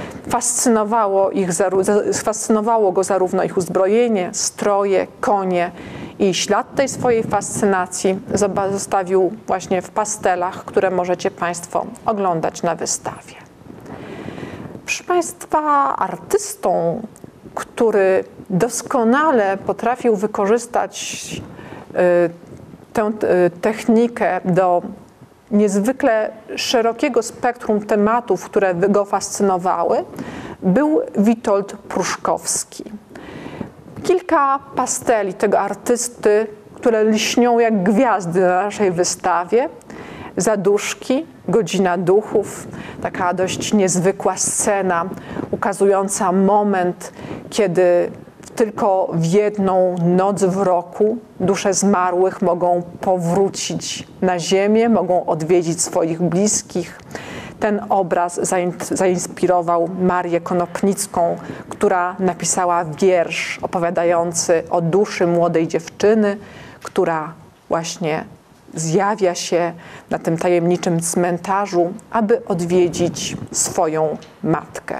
Fascynowało go zarówno ich uzbrojenie, stroje, konie. I ślad tej swojej fascynacji zostawił właśnie w pastelach, które możecie Państwo oglądać na wystawie. Proszę Państwa, artystą, który doskonale potrafił wykorzystać tę technikę do niezwykle szerokiego spektrum tematów, które go fascynowały, był Witold Pruszkowski. Kilka pasteli tego artysty, które lśnią jak gwiazdy na naszej wystawie. Zaduszki, Godzina duchów, taka dość niezwykła scena ukazująca moment, kiedy tylko w jedną noc w roku dusze zmarłych mogą powrócić na ziemię, mogą odwiedzić swoich bliskich. Ten obraz zainspirował Marię Konopnicką, która napisała wiersz opowiadający o duszy młodej dziewczyny, która właśnie zjawia się na tym tajemniczym cmentarzu, aby odwiedzić swoją matkę.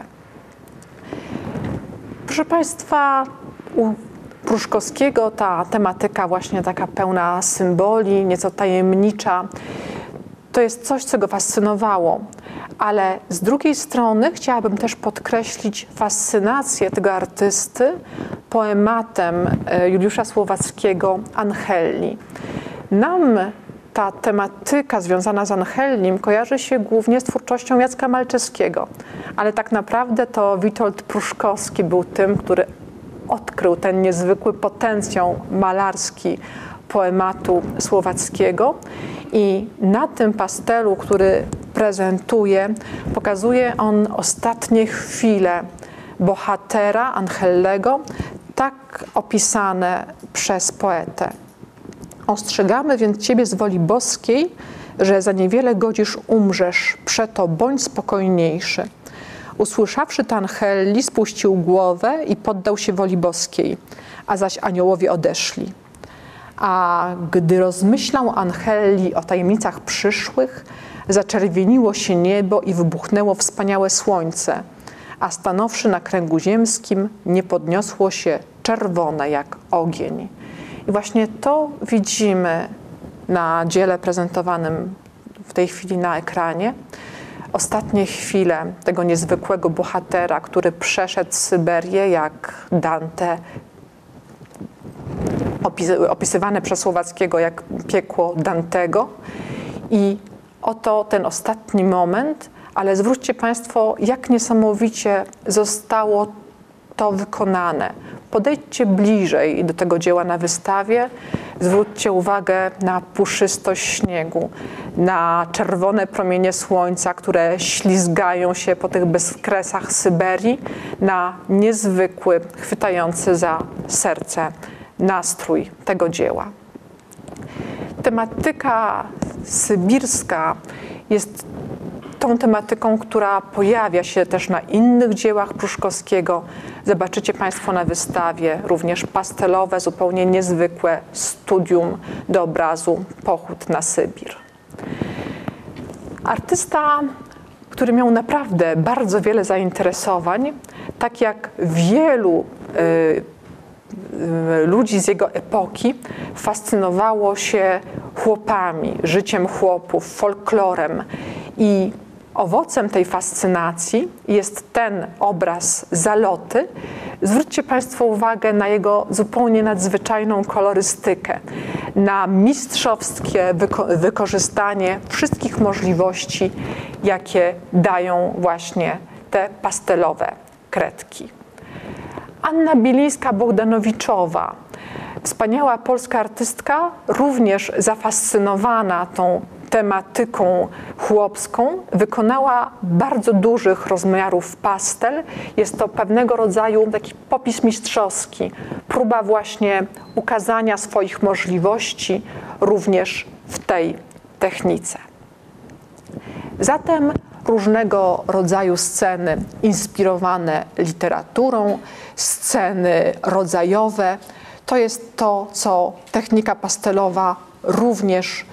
Proszę Państwa, u Pruszkowskiego ta tematyka właśnie taka pełna symboli, nieco tajemnicza, to jest coś, co go fascynowało. Ale z drugiej strony chciałabym też podkreślić fascynację tego artysty poematem Juliusza Słowackiego Anghelli. Nam ta tematyka związana z Anghellim kojarzy się głównie z twórczością Jacka Malczewskiego, ale tak naprawdę to Witold Pruszkowski był tym, który odkrył ten niezwykły potencjał malarski poematu słowackiego i na tym pastelu, który prezentuje, pokazuje on ostatnie chwile bohatera Angellego, tak opisane przez poetę. Ostrzegamy więc Ciebie z woli boskiej, że za niewiele godzisz umrzesz, przeto bądź spokojniejszy. Usłyszawszy to Angelli, spuścił głowę i poddał się woli boskiej, a zaś aniołowie odeszli. A gdy rozmyślał Angelli o tajemnicach przyszłych, zaczerwieniło się niebo i wybuchnęło wspaniałe słońce, a stanowszy na kręgu ziemskim, nie podniosło się czerwone jak ogień. I właśnie to widzimy na dziele prezentowanym w tej chwili na ekranie. Ostatnie chwile tego niezwykłego bohatera, który przeszedł Syberię jak Dante, opisywane przez Słowackiego jak piekło Dantego. I oto ten ostatni moment, ale zwróćcie Państwo, jak niesamowicie zostało to wykonane. Podejdźcie bliżej do tego dzieła na wystawie, zwróćcie uwagę na puszystość śniegu, na czerwone promienie słońca, które ślizgają się po tych bezkresach Syberii, na niezwykły, chwytający za serce nastrój tego dzieła. Tematyka sybirska jest tą tematyką, która pojawia się też na innych dziełach Pruszkowskiego. Zobaczycie Państwo na wystawie również pastelowe, zupełnie niezwykłe studium do obrazu Pochód na Sybir. Artysta, który miał naprawdę bardzo wiele zainteresowań, tak jak wielu ludzi z jego epoki, fascynowało się chłopami, życiem chłopów, folklorem i owocem tej fascynacji jest ten obraz Zaloty. Zwróćcie Państwo uwagę na jego zupełnie nadzwyczajną kolorystykę, na mistrzowskie wykorzystanie wszystkich możliwości, jakie dają właśnie te pastelowe kredki. Anna Bilińska-Bogdanowiczowa, wspaniała polska artystka, również zafascynowana tą tematyką chłopską, wykonała bardzo dużych rozmiarów pastel. Jest to pewnego rodzaju taki popis mistrzowski, próba właśnie ukazania swoich możliwości również w tej technice. Zatem różnego rodzaju sceny inspirowane literaturą, sceny rodzajowe. To jest to, co technika pastelowa również,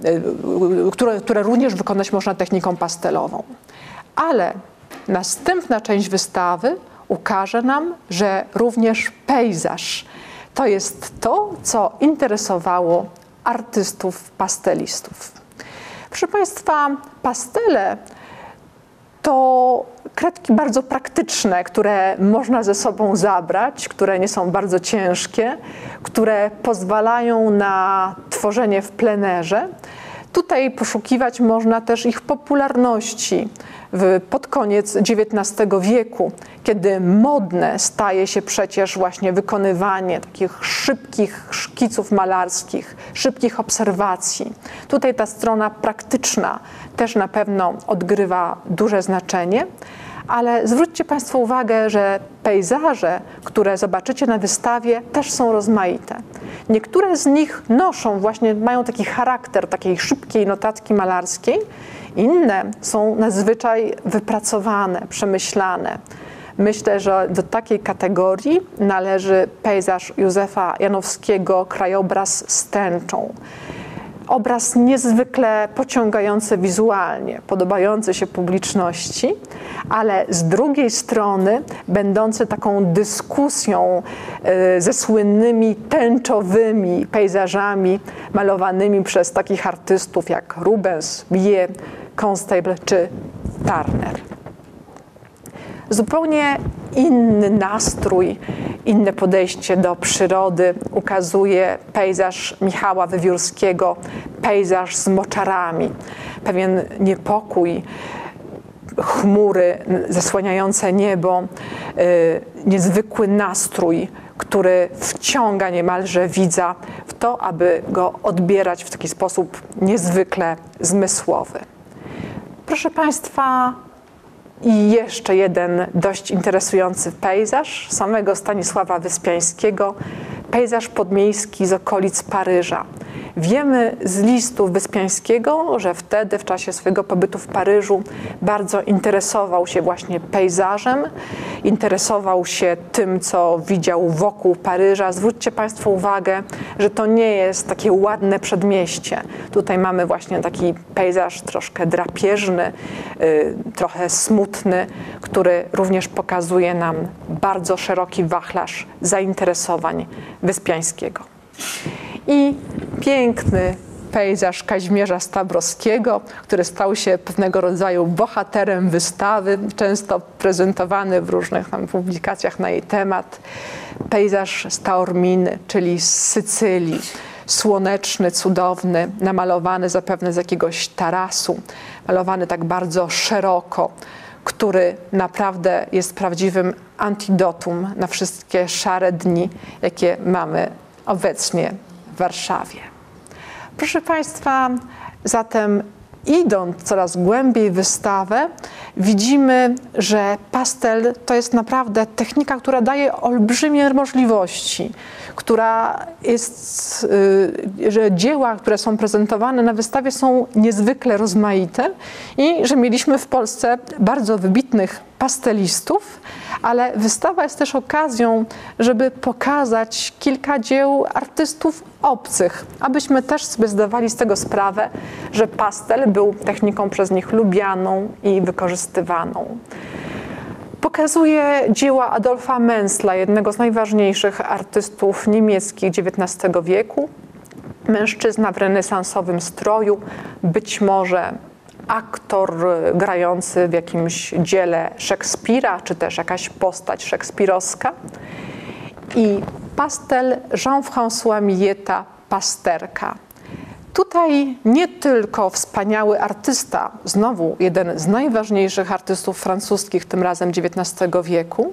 które również wykonać można techniką pastelową. Ale następna część wystawy ukaże nam, że również pejzaż to jest to, co interesowało artystów pastelistów. Proszę Państwa, pastele to kredki bardzo praktyczne, które można ze sobą zabrać, które nie są bardzo ciężkie, które pozwalają na tworzenie w plenerze. Tutaj poszukiwać można też ich popularności pod koniec XIX wieku, kiedy modne staje się przecież właśnie wykonywanie takich szybkich szkiców malarskich, szybkich obserwacji. Tutaj ta strona praktyczna też na pewno odgrywa duże znaczenie, ale zwróćcie Państwo uwagę, że pejzaże, które zobaczycie na wystawie, też są rozmaite. Niektóre z nich mają taki charakter takiej szybkiej notatki malarskiej, inne są nadzwyczaj wypracowane, przemyślane. Myślę, że do takiej kategorii należy pejzaż Józefa Janowskiego Krajobraz z tęczą. Obraz niezwykle pociągający wizualnie, podobający się publiczności, ale z drugiej strony będący taką dyskusją ze słynnymi tęczowymi pejzażami malowanymi przez takich artystów jak Rubens, Millet, Constable czy Turner. Zupełnie inny nastrój, inne podejście do przyrody ukazuje pejzaż Michała Wywiórskiego, pejzaż z moczarami. Pewien niepokój, chmury zasłaniające niebo, niezwykły nastrój, który wciąga niemalże widza w to, aby go odbierać w taki sposób niezwykle zmysłowy. Proszę Państwa, i jeszcze jeden dość interesujący pejzaż samego Stanisława Wyspiańskiego, pejzaż podmiejski z okolic Paryża. Wiemy z listów Wyspiańskiego, że wtedy w czasie swojego pobytu w Paryżu bardzo interesował się właśnie pejzażem, interesował się tym, co widział wokół Paryża. Zwróćcie Państwo uwagę, że to nie jest takie ładne przedmieście. Tutaj mamy właśnie taki pejzaż troszkę drapieżny, trochę smutny, który również pokazuje nam bardzo szeroki wachlarz zainteresowań Wyspiańskiego. I piękny pejzaż Kazimierza Stabrowskiego, który stał się pewnego rodzaju bohaterem wystawy, często prezentowany w różnych publikacjach na jej temat. Pejzaż z Taorminy, czyli z Sycylii, słoneczny, cudowny, namalowany zapewne z jakiegoś tarasu, malowany tak bardzo szeroko, który naprawdę jest prawdziwym antidotum na wszystkie szare dni, jakie mamy obecnie w Warszawie. Proszę Państwa, zatem idąc coraz głębiej w wystawę, widzimy, że pastel to jest naprawdę technika, która daje olbrzymie możliwości, która jest, że dzieła, które są prezentowane na wystawie, są niezwykle rozmaite i że mieliśmy w Polsce bardzo wybitnych pastelistów, ale wystawa jest też okazją, żeby pokazać kilka dzieł artystów obcych, abyśmy też sobie zdawali z tego sprawę, że pastel był techniką przez nich lubianą i wykorzystywaną. Pokazuje dzieła Adolfa Menzla, jednego z najważniejszych artystów niemieckich XIX wieku. Mężczyzna w renesansowym stroju, być może aktor grający w jakimś dziele Szekspira, czy też jakaś postać szekspirowska. I pastel Jean-François Milleta, Pasterka. Tutaj nie tylko wspaniały artysta, znowu jeden z najważniejszych artystów francuskich, tym razem XIX wieku,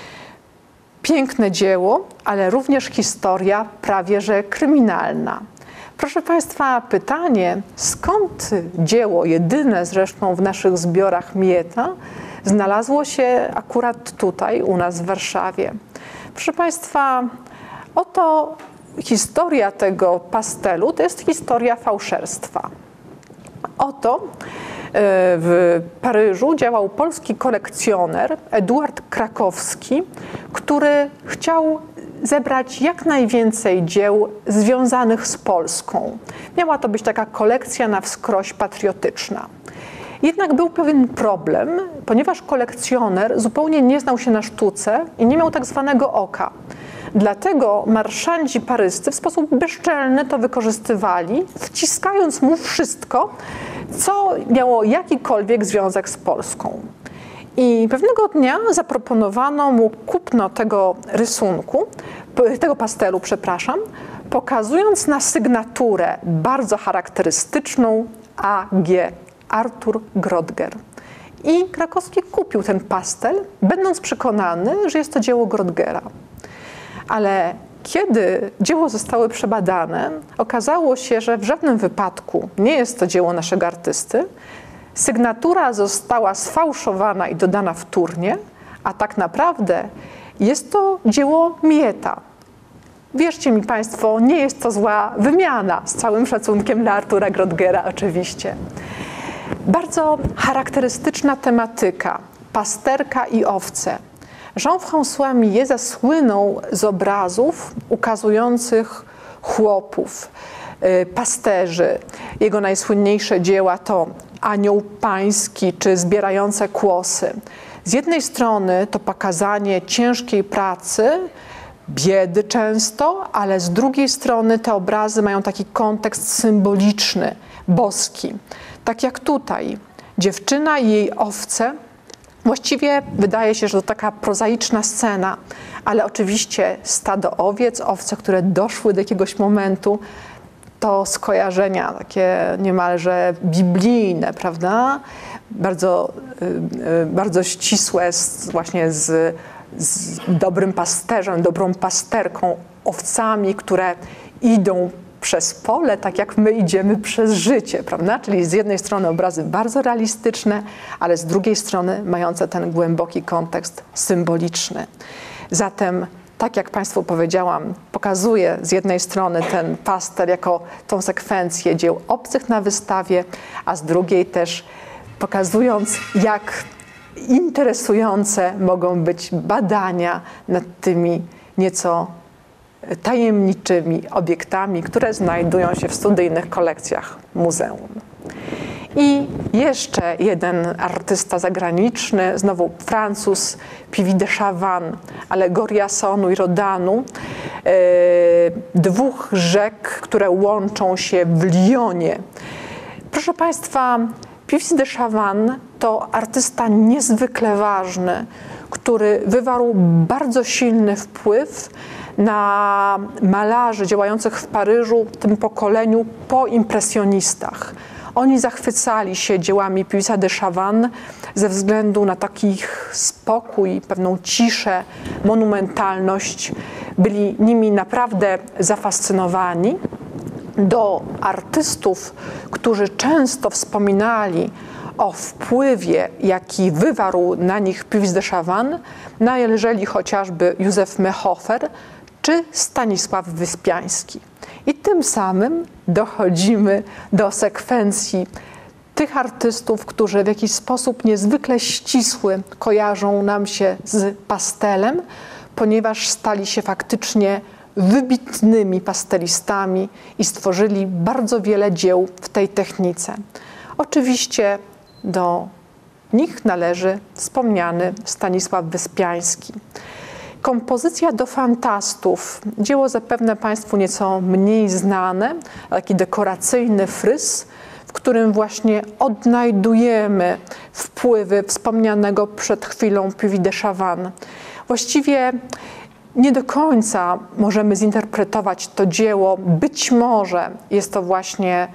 piękne dzieło, ale również historia prawie że kryminalna. Proszę Państwa, pytanie, skąd dzieło, jedyne zresztą w naszych zbiorach Milleta, znalazło się akurat tutaj, u nas w Warszawie? Proszę Państwa, oto historia tego pastelu to jest historia fałszerstwa. Oto w Paryżu działał polski kolekcjoner Eduard Krakowski, który chciał zebrać jak najwięcej dzieł związanych z Polską. Miała to być taka kolekcja na wskroś patriotyczna. Jednak był pewien problem, ponieważ kolekcjoner zupełnie nie znał się na sztuce i nie miał tak zwanego oka. Dlatego marszandzi paryscy w sposób bezczelny to wykorzystywali, wciskając mu wszystko, co miało jakikolwiek związek z Polską. I pewnego dnia zaproponowano mu kupno tego rysunku, tego pastelu, przepraszam, pokazując na sygnaturę bardzo charakterystyczną AG, Artur Grottger. I Krakowski kupił ten pastel, będąc przekonany, że jest to dzieło Grottgera. Ale kiedy dzieło zostało przebadane, okazało się, że w żadnym wypadku nie jest to dzieło naszego artysty. Sygnatura została sfałszowana i dodana wtórnie, a tak naprawdę jest to dzieło Mieta. Wierzcie mi Państwo, nie jest to zła wymiana, z całym szacunkiem dla Artura Grottgera oczywiście. Bardzo charakterystyczna tematyka, pasterka i owce. Jean-François Millet zasłynął z obrazów ukazujących chłopów, pasterzy. Jego najsłynniejsze dzieła to Anioł Pański czy Zbierające kłosy. Z jednej strony to pokazanie ciężkiej pracy, biedy często, ale z drugiej strony te obrazy mają taki kontekst symboliczny, boski. Tak jak tutaj, dziewczyna i jej owce. Właściwie wydaje się, że to taka prozaiczna scena, ale oczywiście stado owiec, owce, które doszły do jakiegoś momentu, to skojarzenia takie niemalże biblijne, prawda? Bardzo ścisłe właśnie z dobrym pasterzem, dobrą pasterką, owcami, które idą przez pole, tak jak my idziemy przez życie, prawda? Czyli z jednej strony obrazy bardzo realistyczne, ale z drugiej strony mające ten głęboki kontekst symboliczny. Zatem, tak jak Państwu powiedziałam, pokazuje z jednej strony ten pastel jako tą sekwencję dzieł obcych na wystawie, a z drugiej też pokazując, jak interesujące mogą być badania nad tymi nieco tajemniczymi obiektami, które znajdują się w studyjnych kolekcjach muzeum. I jeszcze jeden artysta zagraniczny, znowu Francuz, Puvis de Chavannes, alegoria Sonu i Rodanu, dwóch rzek, które łączą się w Lyonie. Proszę Państwa, Puvis de Chavannes to artysta niezwykle ważny, który wywarł bardzo silny wpływ na malarzy działających w Paryżu, w tym pokoleniu po impresjonistach. Oni zachwycali się dziełami Puvisa de Chavannes ze względu na taki spokój, pewną ciszę, monumentalność. Byli nimi naprawdę zafascynowani. Do artystów, którzy często wspominali o wpływie, jaki wywarł na nich Puvis de Chavannes, należeli chociażby Józef Mehofer czy Stanisław Wyspiański. I tym samym dochodzimy do sekwencji tych artystów, którzy w jakiś sposób niezwykle ścisły kojarzą nam się z pastelem, ponieważ stali się faktycznie wybitnymi pastelistami i stworzyli bardzo wiele dzieł w tej technice. Oczywiście do nich należy wspomniany Stanisław Wyspiański. Kompozycja do fantastów, dzieło zapewne Państwu nieco mniej znane, taki dekoracyjny fryz, w którym właśnie odnajdujemy wpływy wspomnianego przed chwilą Puvis de Chavannes. Właściwie nie do końca możemy zinterpretować to dzieło. Być może jest to właśnie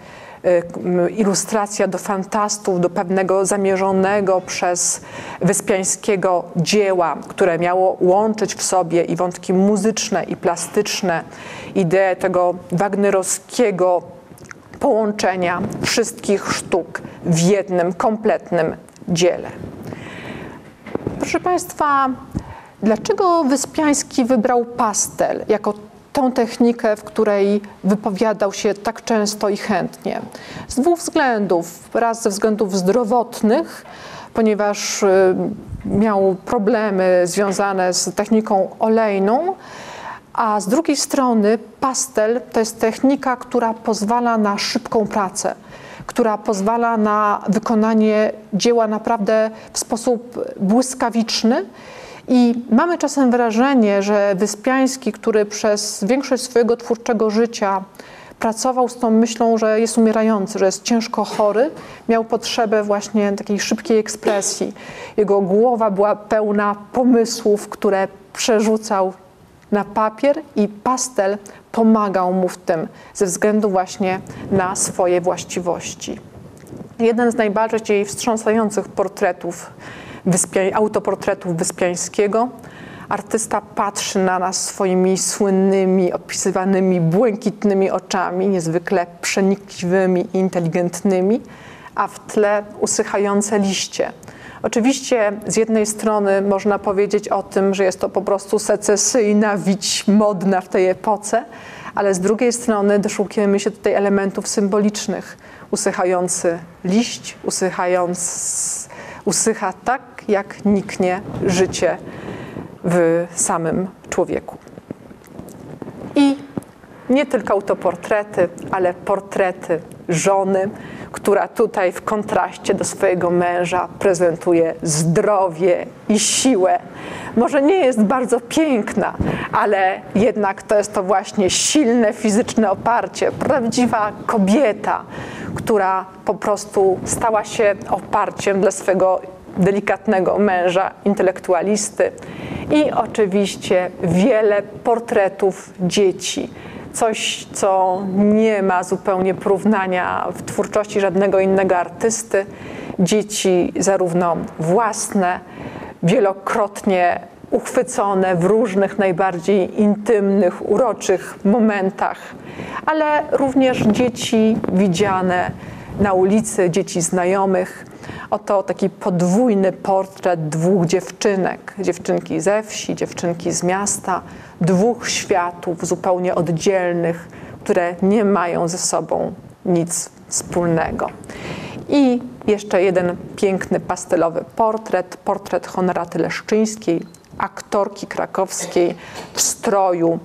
ilustracja do fantastów, do pewnego zamierzonego przez Wyspiańskiego dzieła, które miało łączyć w sobie i wątki muzyczne, i plastyczne, ideę tego wagnerowskiego połączenia wszystkich sztuk w jednym, kompletnym dziele. Proszę Państwa, dlaczego Wyspiański wybrał pastel jako tą technikę, w której wypowiadał się tak często i chętnie. Z dwóch względów. Raz ze względów zdrowotnych, ponieważ miał problemy związane z techniką olejną, a z drugiej strony pastel to jest technika, która pozwala na szybką pracę, która pozwala na wykonanie dzieła naprawdę w sposób błyskawiczny. I mamy czasem wrażenie, że Wyspiański, który przez większość swojego twórczego życia pracował z tą myślą, że jest umierający, że jest ciężko chory, miał potrzebę właśnie takiej szybkiej ekspresji. Jego głowa była pełna pomysłów, które przerzucał na papier i pastel pomagał mu w tym ze względu właśnie na swoje właściwości. Jeden z najbardziej wstrząsających portretów, autoportretów Wyspiańskiego. Artysta patrzy na nas swoimi słynnymi, opisywanymi błękitnymi oczami, niezwykle przenikliwymi i inteligentnymi, a w tle usychające liście. Oczywiście z jednej strony można powiedzieć o tym, że jest to po prostu secesyjna wić modna w tej epoce, ale z drugiej strony doszukujemy się tutaj elementów symbolicznych. Usychający liść, usycha tak, jak niknie życie w samym człowieku. I nie tylko autoportrety, ale portrety żony, która tutaj w kontraście do swojego męża prezentuje zdrowie i siłę. Może nie jest bardzo piękna, ale jednak to jest to właśnie silne fizyczne oparcie, prawdziwa kobieta, która po prostu stała się oparciem dla swego delikatnego męża, intelektualisty. I oczywiście wiele portretów dzieci. Coś, co nie ma zupełnie porównania w twórczości żadnego innego artysty. Dzieci zarówno własne, wielokrotnie uchwycone w różnych najbardziej intymnych, uroczych momentach, ale również dzieci widziane na ulicy, dzieci znajomych. Oto taki podwójny portret dwóch dziewczynek. Dziewczynki ze wsi, dziewczynki z miasta. Dwóch światów zupełnie oddzielnych, które nie mają ze sobą nic wspólnego. I jeszcze jeden piękny pastelowy portret Honoraty Leszczyńskiej, aktorki krakowskiej w stroju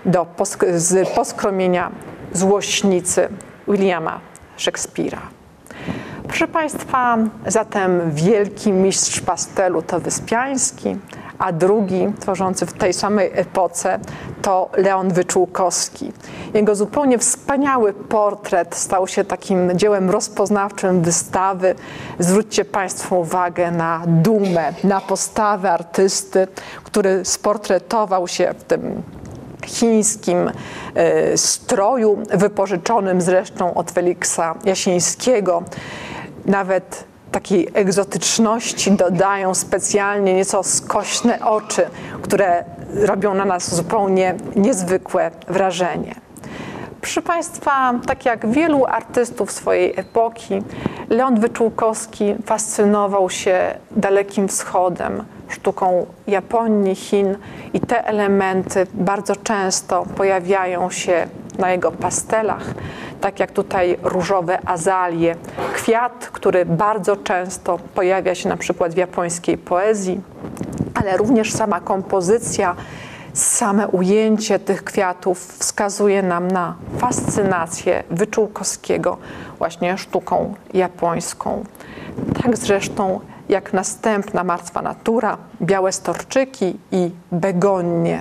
z poskromienia Złośnicy Williama Szekspira. Proszę Państwa, zatem wielki mistrz pastelu to Wyspiański, a drugi, tworzący w tej samej epoce, to Leon Wyczółkowski. Jego zupełnie wspaniały portret stał się takim dziełem rozpoznawczym wystawy. Zwróćcie Państwo uwagę na dumę, na postawę artysty, który sportretował się w tym chińskim stroju, wypożyczonym zresztą od Feliksa Jasińskiego. Nawet takiej egzotyczności dodają specjalnie nieco skośne oczy, które robią na nas zupełnie niezwykłe wrażenie. Proszę Państwa, tak jak wielu artystów swojej epoki, Leon Wyczółkowski fascynował się Dalekim Wschodem, sztuką Japonii, Chin i te elementy bardzo często pojawiają się na jego pastelach, tak jak tutaj różowe azalie, kwiat, który bardzo często pojawia się na przykład w japońskiej poezji, ale również sama kompozycja, same ujęcie tych kwiatów wskazuje nam na fascynację Wyczółkowskiego właśnie sztuką japońską. Tak zresztą jak następna martwa natura, białe storczyki i begonie.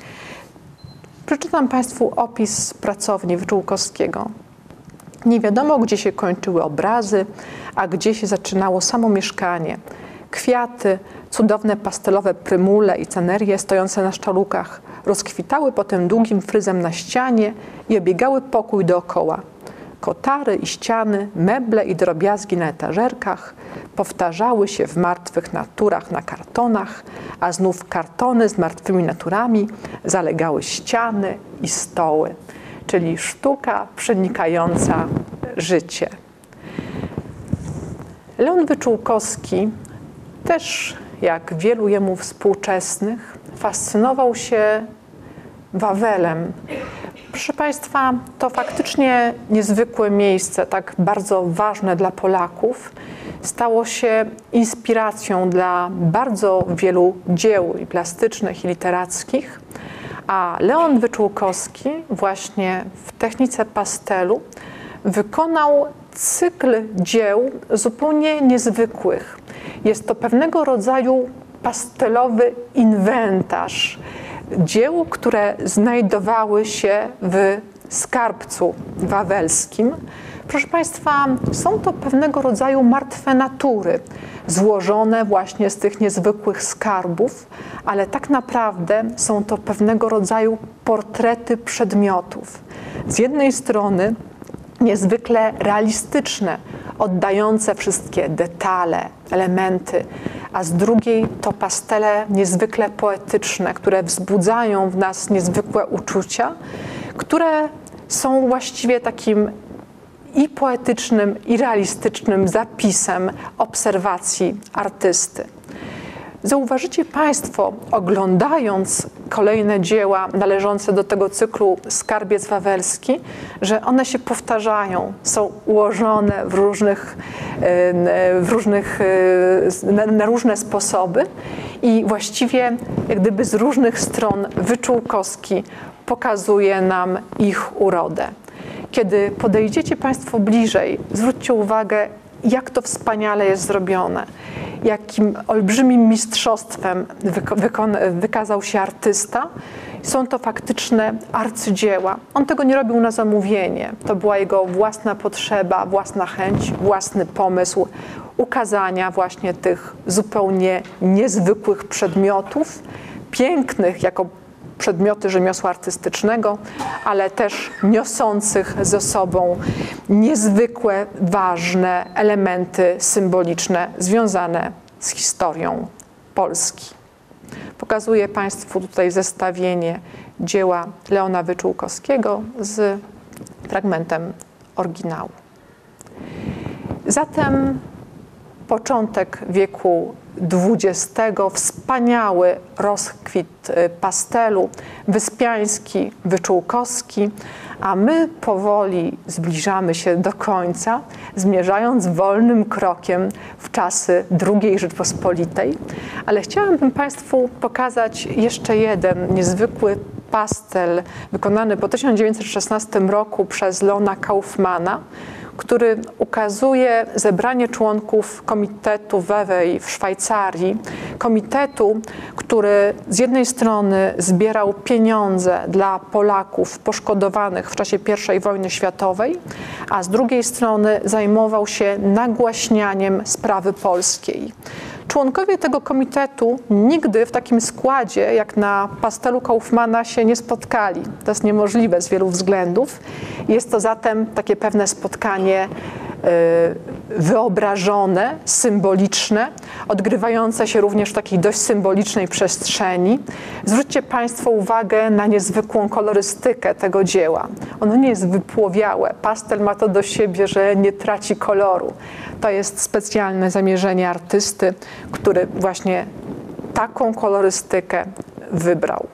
Przeczytam Państwu opis pracowni Wyczółkowskiego. Nie wiadomo, gdzie się kończyły obrazy, a gdzie się zaczynało samo mieszkanie. Kwiaty, cudowne pastelowe prymule i cenerie stojące na sztalukach rozkwitały potem długim fryzem na ścianie i obiegały pokój dookoła. Kotary i ściany, meble i drobiazgi na etażerkach powtarzały się w martwych naturach na kartonach, a znów kartony z martwymi naturami zalegały ściany i stoły, czyli sztuka przenikająca życie. Leon Wyczółkowski też, jak wielu jemu współczesnych, fascynował się Wawelem. Proszę Państwa, to faktycznie niezwykłe miejsce, tak bardzo ważne dla Polaków, stało się inspiracją dla bardzo wielu dzieł i plastycznych, i literackich, a Leon Wyczółkowski właśnie w technice pastelu wykonał cykl dzieł zupełnie niezwykłych. Jest to pewnego rodzaju pastelowy inwentarz dzieł, które znajdowały się w skarbcu wawelskim. Proszę Państwa, są to pewnego rodzaju martwe natury, złożone właśnie z tych niezwykłych skarbów, ale tak naprawdę są to pewnego rodzaju portrety przedmiotów. Z jednej strony niezwykle realistyczne, oddające wszystkie detale, elementy, a z drugiej to pastele niezwykle poetyczne, które wzbudzają w nas niezwykłe uczucia, które są właściwie takim i poetycznym, i realistycznym zapisem obserwacji artysty. Zauważycie Państwo, oglądając kolejne dzieła należące do tego cyklu Skarbiec Wawelski, że one się powtarzają, są ułożone na różne sposoby i właściwie jak gdyby z różnych stron Wyczółkowski pokazuje nam ich urodę. Kiedy podejdziecie Państwo bliżej, zwróćcie uwagę, jak to wspaniale jest zrobione, jakim olbrzymim mistrzostwem wykazał się artysta. Są to faktyczne arcydzieła. On tego nie robił na zamówienie. To była jego własna potrzeba, własna chęć, własny pomysł ukazania właśnie tych zupełnie niezwykłych przedmiotów, pięknych jako przedmioty rzemiosła artystycznego, ale też niosących ze sobą niezwykłe, ważne elementy symboliczne związane z historią Polski. Pokazuję Państwu tutaj zestawienie dzieła Leona Wyczółkowskiego z fragmentem oryginału. Zatem początek wieku XX, wspaniały rozkwit pastelu, wyspiański, wyczółkowski, a my powoli zbliżamy się do końca, zmierzając wolnym krokiem w czasy II Rzeczpospolitej. Ale chciałabym Państwu pokazać jeszcze jeden niezwykły pastel wykonany po 1916 roku przez Leona Kaufmana, który ukazuje zebranie członków Komitetu Vevey w Szwajcarii. Komitetu, który z jednej strony zbierał pieniądze dla Polaków poszkodowanych w czasie I wojny światowej, a z drugiej strony zajmował się nagłaśnianiem sprawy polskiej. Członkowie tego komitetu nigdy w takim składzie jak na pastelu Kaufmana się nie spotkali. To jest niemożliwe z wielu względów. Jest to zatem takie pewne spotkanie wyobrażone, symboliczne, odgrywające się również w takiej dość symbolicznej przestrzeni. Zwróćcie Państwo uwagę na niezwykłą kolorystykę tego dzieła. Ono nie jest wypłowiałe. Pastel ma to do siebie, że nie traci koloru. To jest specjalne zamierzenie artysty, który właśnie taką kolorystykę wybrał.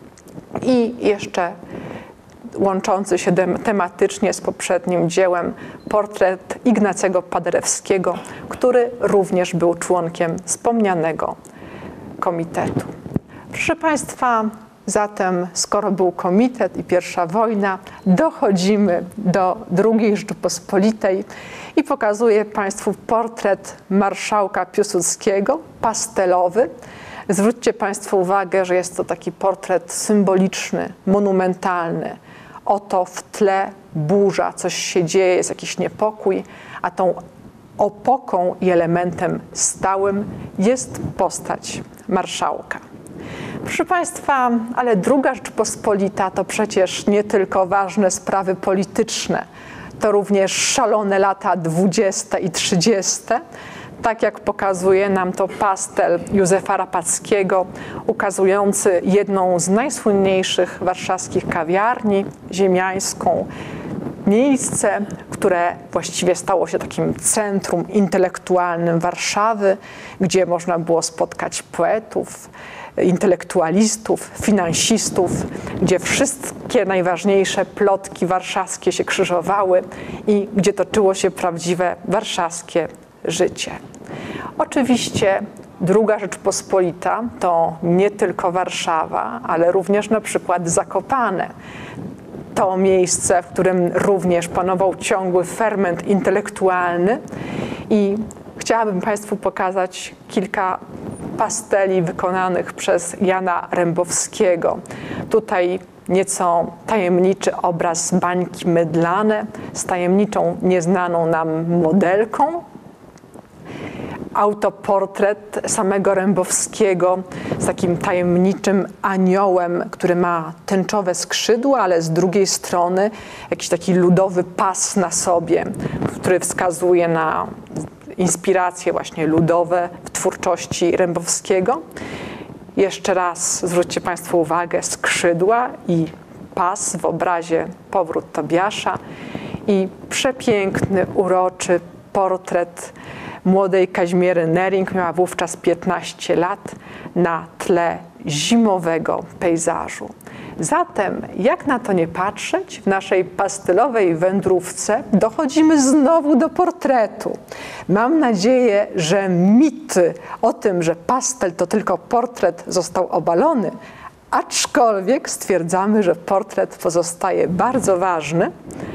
I jeszcze łączący się tematycznie z poprzednim dziełem portret Ignacego Paderewskiego, który również był członkiem wspomnianego komitetu. Proszę Państwa, zatem skoro był komitet i I wojna, dochodzimy do II Rzeczypospolitej i pokazuję Państwu portret marszałka Piłsudskiego, pastelowy. Zwróćcie Państwo uwagę, że jest to taki portret symboliczny, monumentalny. Oto w tle burza, coś się dzieje, jest jakiś niepokój, a tą opoką i elementem stałym jest postać marszałka. Proszę Państwa, ale II Rzeczpospolita to przecież nie tylko ważne sprawy polityczne, to również szalone lata 20. i 30., tak jak pokazuje nam to pastel Józefa Rapackiego, ukazujący jedną z najsłynniejszych warszawskich kawiarni, ziemiańską. Miejsce, które właściwie stało się takim centrum intelektualnym Warszawy, gdzie można było spotkać poetów, intelektualistów, finansistów, gdzie wszystkie najważniejsze plotki warszawskie się krzyżowały i gdzie toczyło się prawdziwe warszawskie życie. Oczywiście Druga Rzeczpospolita to nie tylko Warszawa, ale również na przykład Zakopane. To miejsce, w którym również panował ciągły ferment intelektualny i chciałabym Państwu pokazać kilka pasteli wykonanych przez Jana Rembowskiego. Tutaj nieco tajemniczy obraz bańki mydlane z tajemniczą, nieznaną nam modelką. Autoportret samego Rembowskiego z takim tajemniczym aniołem, który ma tęczowe skrzydła, ale z drugiej strony jakiś taki ludowy pas na sobie, który wskazuje na inspiracje właśnie ludowe w twórczości Rembowskiego. Jeszcze raz zwróćcie Państwo uwagę, skrzydła i pas w obrazie Powrót Tobiasza i przepiękny, uroczy portret młodej Kazimiery Nering, miała wówczas 15 lat, na tle zimowego pejzażu. Zatem, jak na to nie patrzeć, w naszej pastelowej wędrówce dochodzimy znowu do portretu. Mam nadzieję, że mit o tym, że pastel to tylko portret, został obalony, aczkolwiek stwierdzamy, że portret pozostaje bardzo ważny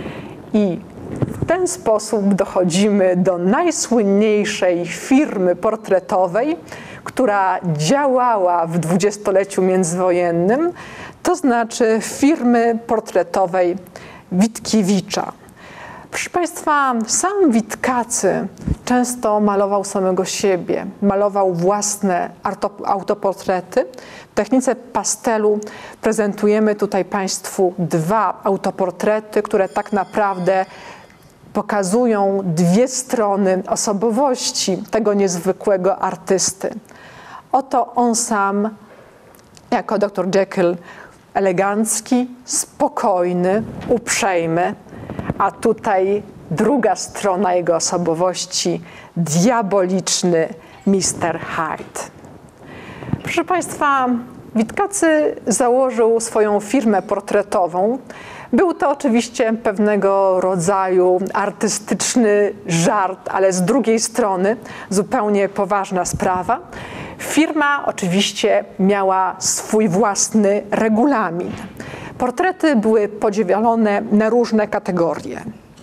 i w ten sposób dochodzimy do najsłynniejszej firmy portretowej, która działała w dwudziestoleciu międzywojennym, to znaczy firmy portretowej Witkiewicza. Proszę Państwa, sam Witkacy często malował samego siebie, malował własne autoportrety. W technice pastelu prezentujemy tutaj Państwu dwa autoportrety, które tak naprawdę pokazują dwie strony osobowości tego niezwykłego artysty. Oto on sam, jako dr Jekyll, elegancki, spokojny, uprzejmy, a tutaj druga strona jego osobowości, diaboliczny Mr. Hyde. Proszę Państwa, Witkacy założył swoją firmę portretową. Był to oczywiście pewnego rodzaju artystyczny żart, ale z drugiej strony zupełnie poważna sprawa. Firma oczywiście miała swój własny regulamin. Portrety były podzielone na różne kategorie.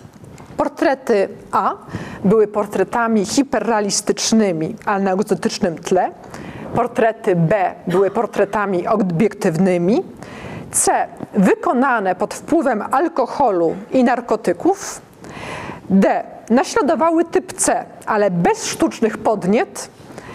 Portrety A były portretami hiperrealistycznymi, ale na egzotycznym tle. Portrety B były portretami obiektywnymi. C wykonane pod wpływem alkoholu i narkotyków. D naśladowały typ C, ale bez sztucznych podniet.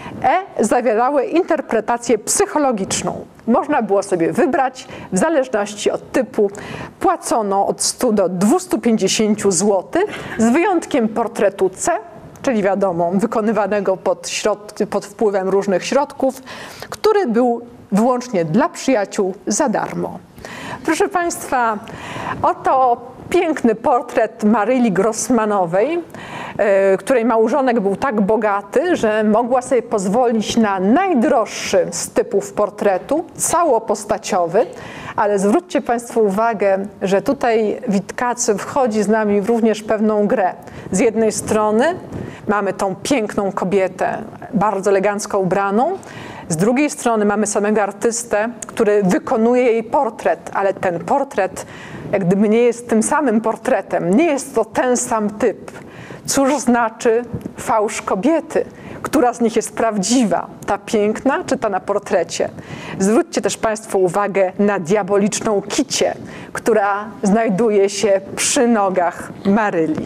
E zawierały interpretację psychologiczną. Można było sobie wybrać w zależności od typu. Płacono od 100 do 250 zł, z wyjątkiem portretu C, czyli wiadomo, wykonywanego pod wpływem różnych środków, który był wyłącznie dla przyjaciół za darmo. Proszę Państwa, oto piękny portret Maryli Grossmanowej, której małżonek był tak bogaty, że mogła sobie pozwolić na najdroższy z typów portretu, całopostaciowy, ale zwróćcie Państwo uwagę, że tutaj Witkacy wchodzi z nami w również pewną grę. Z jednej strony mamy tą piękną kobietę, bardzo elegancko ubraną, z drugiej strony mamy samego artystę, który wykonuje jej portret, ale ten portret jak gdyby nie jest tym samym portretem, nie jest to ten sam typ. Cóż znaczy fałsz kobiety? Która z nich jest prawdziwa? Ta piękna czy ta na portrecie? Zwróćcie też Państwo uwagę na diaboliczną Kicię, która znajduje się przy nogach Maryli.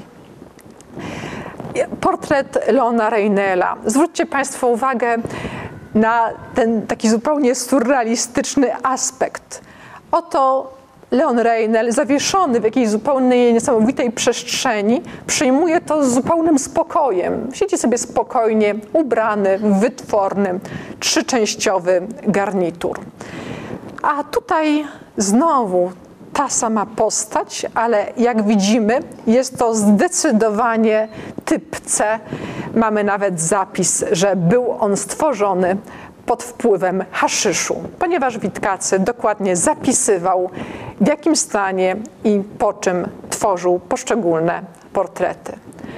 Portret Leona Reynela. Zwróćcie Państwo uwagę na ten taki zupełnie surrealistyczny aspekt. Oto Leon Reynel, zawieszony w jakiejś zupełnej niesamowitej przestrzeni, przyjmuje to z zupełnym spokojem. Siedzi sobie spokojnie, ubrany, wytworny, trzyczęściowy garnitur. A tutaj znowu ta sama postać, ale jak widzimy, jest to zdecydowanie typ C. Mamy nawet zapis, że był on stworzony pod wpływem haszyszu, ponieważ Witkacy dokładnie zapisywał, w jakim stanie i po czym tworzył poszczególne portrety.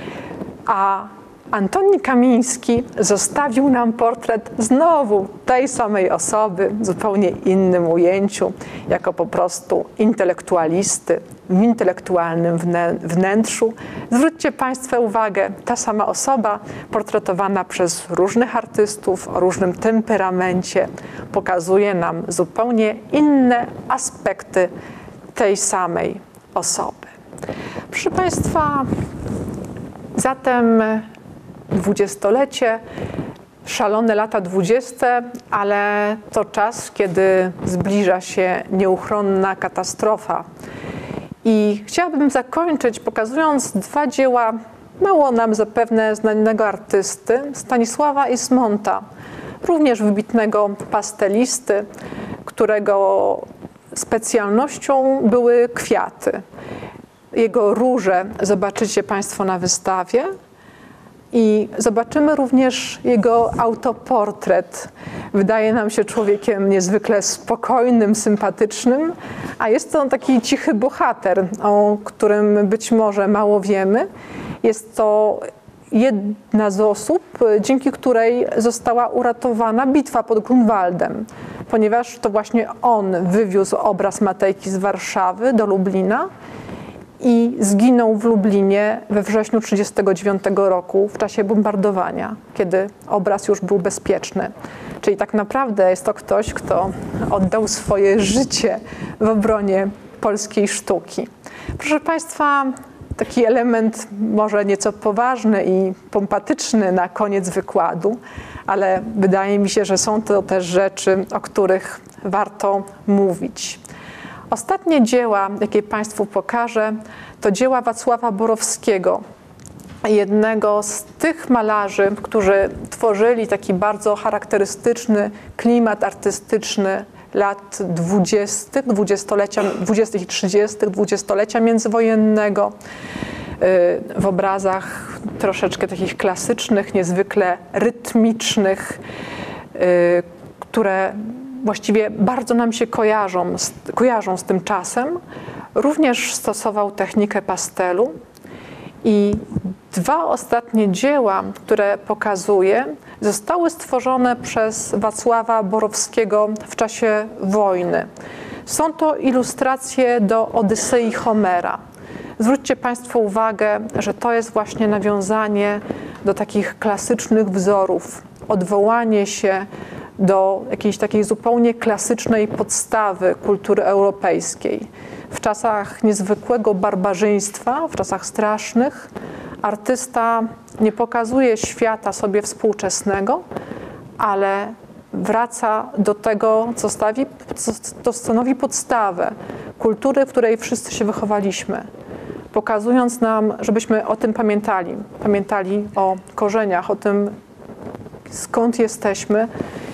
A Antoni Kamiński zostawił nam portret znowu tej samej osoby w zupełnie innym ujęciu, jako po prostu intelektualisty w intelektualnym wnętrzu. Zwróćcie Państwo uwagę, ta sama osoba portretowana przez różnych artystów o różnym temperamencie pokazuje nam zupełnie inne aspekty tej samej osoby. Proszę Państwa, zatem dwudziestolecie, szalone lata 20, ale to czas, kiedy zbliża się nieuchronna katastrofa. I chciałabym zakończyć pokazując dwa dzieła mało nam zapewne znanego artysty, Stanisława Ismonta, również wybitnego pastelisty, którego specjalnością były kwiaty. Jego róże zobaczycie Państwo na wystawie. I zobaczymy również jego autoportret. Wydaje nam się człowiekiem niezwykle spokojnym, sympatycznym, a jest to taki cichy bohater, o którym być może mało wiemy. Jest to jedna z osób, dzięki której została uratowana bitwa pod Grunwaldem, ponieważ to właśnie on wywiózł obraz Matejki z Warszawy do Lublina i zginął w Lublinie we wrześniu 1939 roku w czasie bombardowania, kiedy obraz już był bezpieczny. Czyli tak naprawdę jest to ktoś, kto oddał swoje życie w obronie polskiej sztuki. Proszę Państwa, taki element może nieco poważny i pompatyczny na koniec wykładu, ale wydaje mi się, że są to też rzeczy, o których warto mówić. Ostatnie dzieła, jakie Państwu pokażę, to dzieła Wacława Borowskiego, jednego z tych malarzy, którzy tworzyli taki bardzo charakterystyczny klimat artystyczny lat 20. i 30., dwudziestolecia międzywojennego, w obrazach troszeczkę takich klasycznych, niezwykle rytmicznych, które właściwie bardzo nam się kojarzą z tym czasem. Również stosował technikę pastelu i dwa ostatnie dzieła, które pokazuję, zostały stworzone przez Wacława Borowskiego w czasie wojny. Są to ilustracje do Odysei Homera. Zwróćcie Państwo uwagę, że to jest właśnie nawiązanie do takich klasycznych wzorów, odwołanie się do jakiejś takiej zupełnie klasycznej podstawy kultury europejskiej. W czasach niezwykłego barbarzyństwa, w czasach strasznych, artysta nie pokazuje świata sobie współczesnego, ale wraca do tego, co stanowi podstawę kultury, w której wszyscy się wychowaliśmy, pokazując nam, żebyśmy o tym pamiętali. Pamiętali o korzeniach, o tym, skąd jesteśmy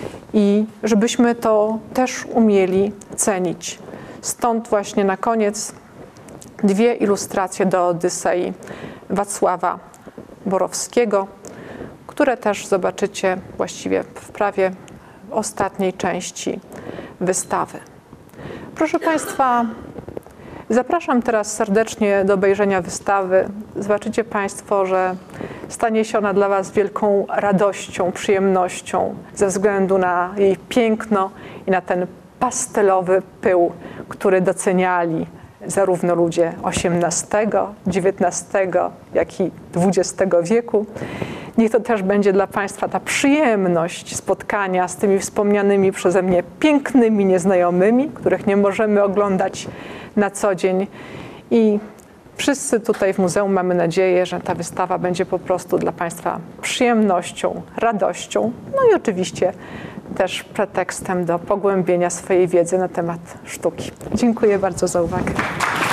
i żebyśmy to też umieli cenić. Stąd właśnie na koniec dwie ilustracje do Odysei Wacława Borowskiego, które też zobaczycie właściwie w prawie ostatniej części wystawy. Proszę Państwa, zapraszam teraz serdecznie do obejrzenia wystawy. Zobaczycie Państwo, że stanie się ona dla Was wielką radością, przyjemnością ze względu na jej piękno i na ten pastelowy pył, który doceniali zarówno ludzie XVIII, XIX, jak i XX wieku. Niech to też będzie dla Państwa ta przyjemność spotkania z tymi wspomnianymi przeze mnie pięknymi nieznajomymi, których nie możemy oglądać na co dzień. I wszyscy tutaj w muzeum mamy nadzieję, że ta wystawa będzie po prostu dla Państwa przyjemnością, radością, no i oczywiście też pretekstem do pogłębienia swojej wiedzy na temat sztuki. Dziękuję bardzo za uwagę.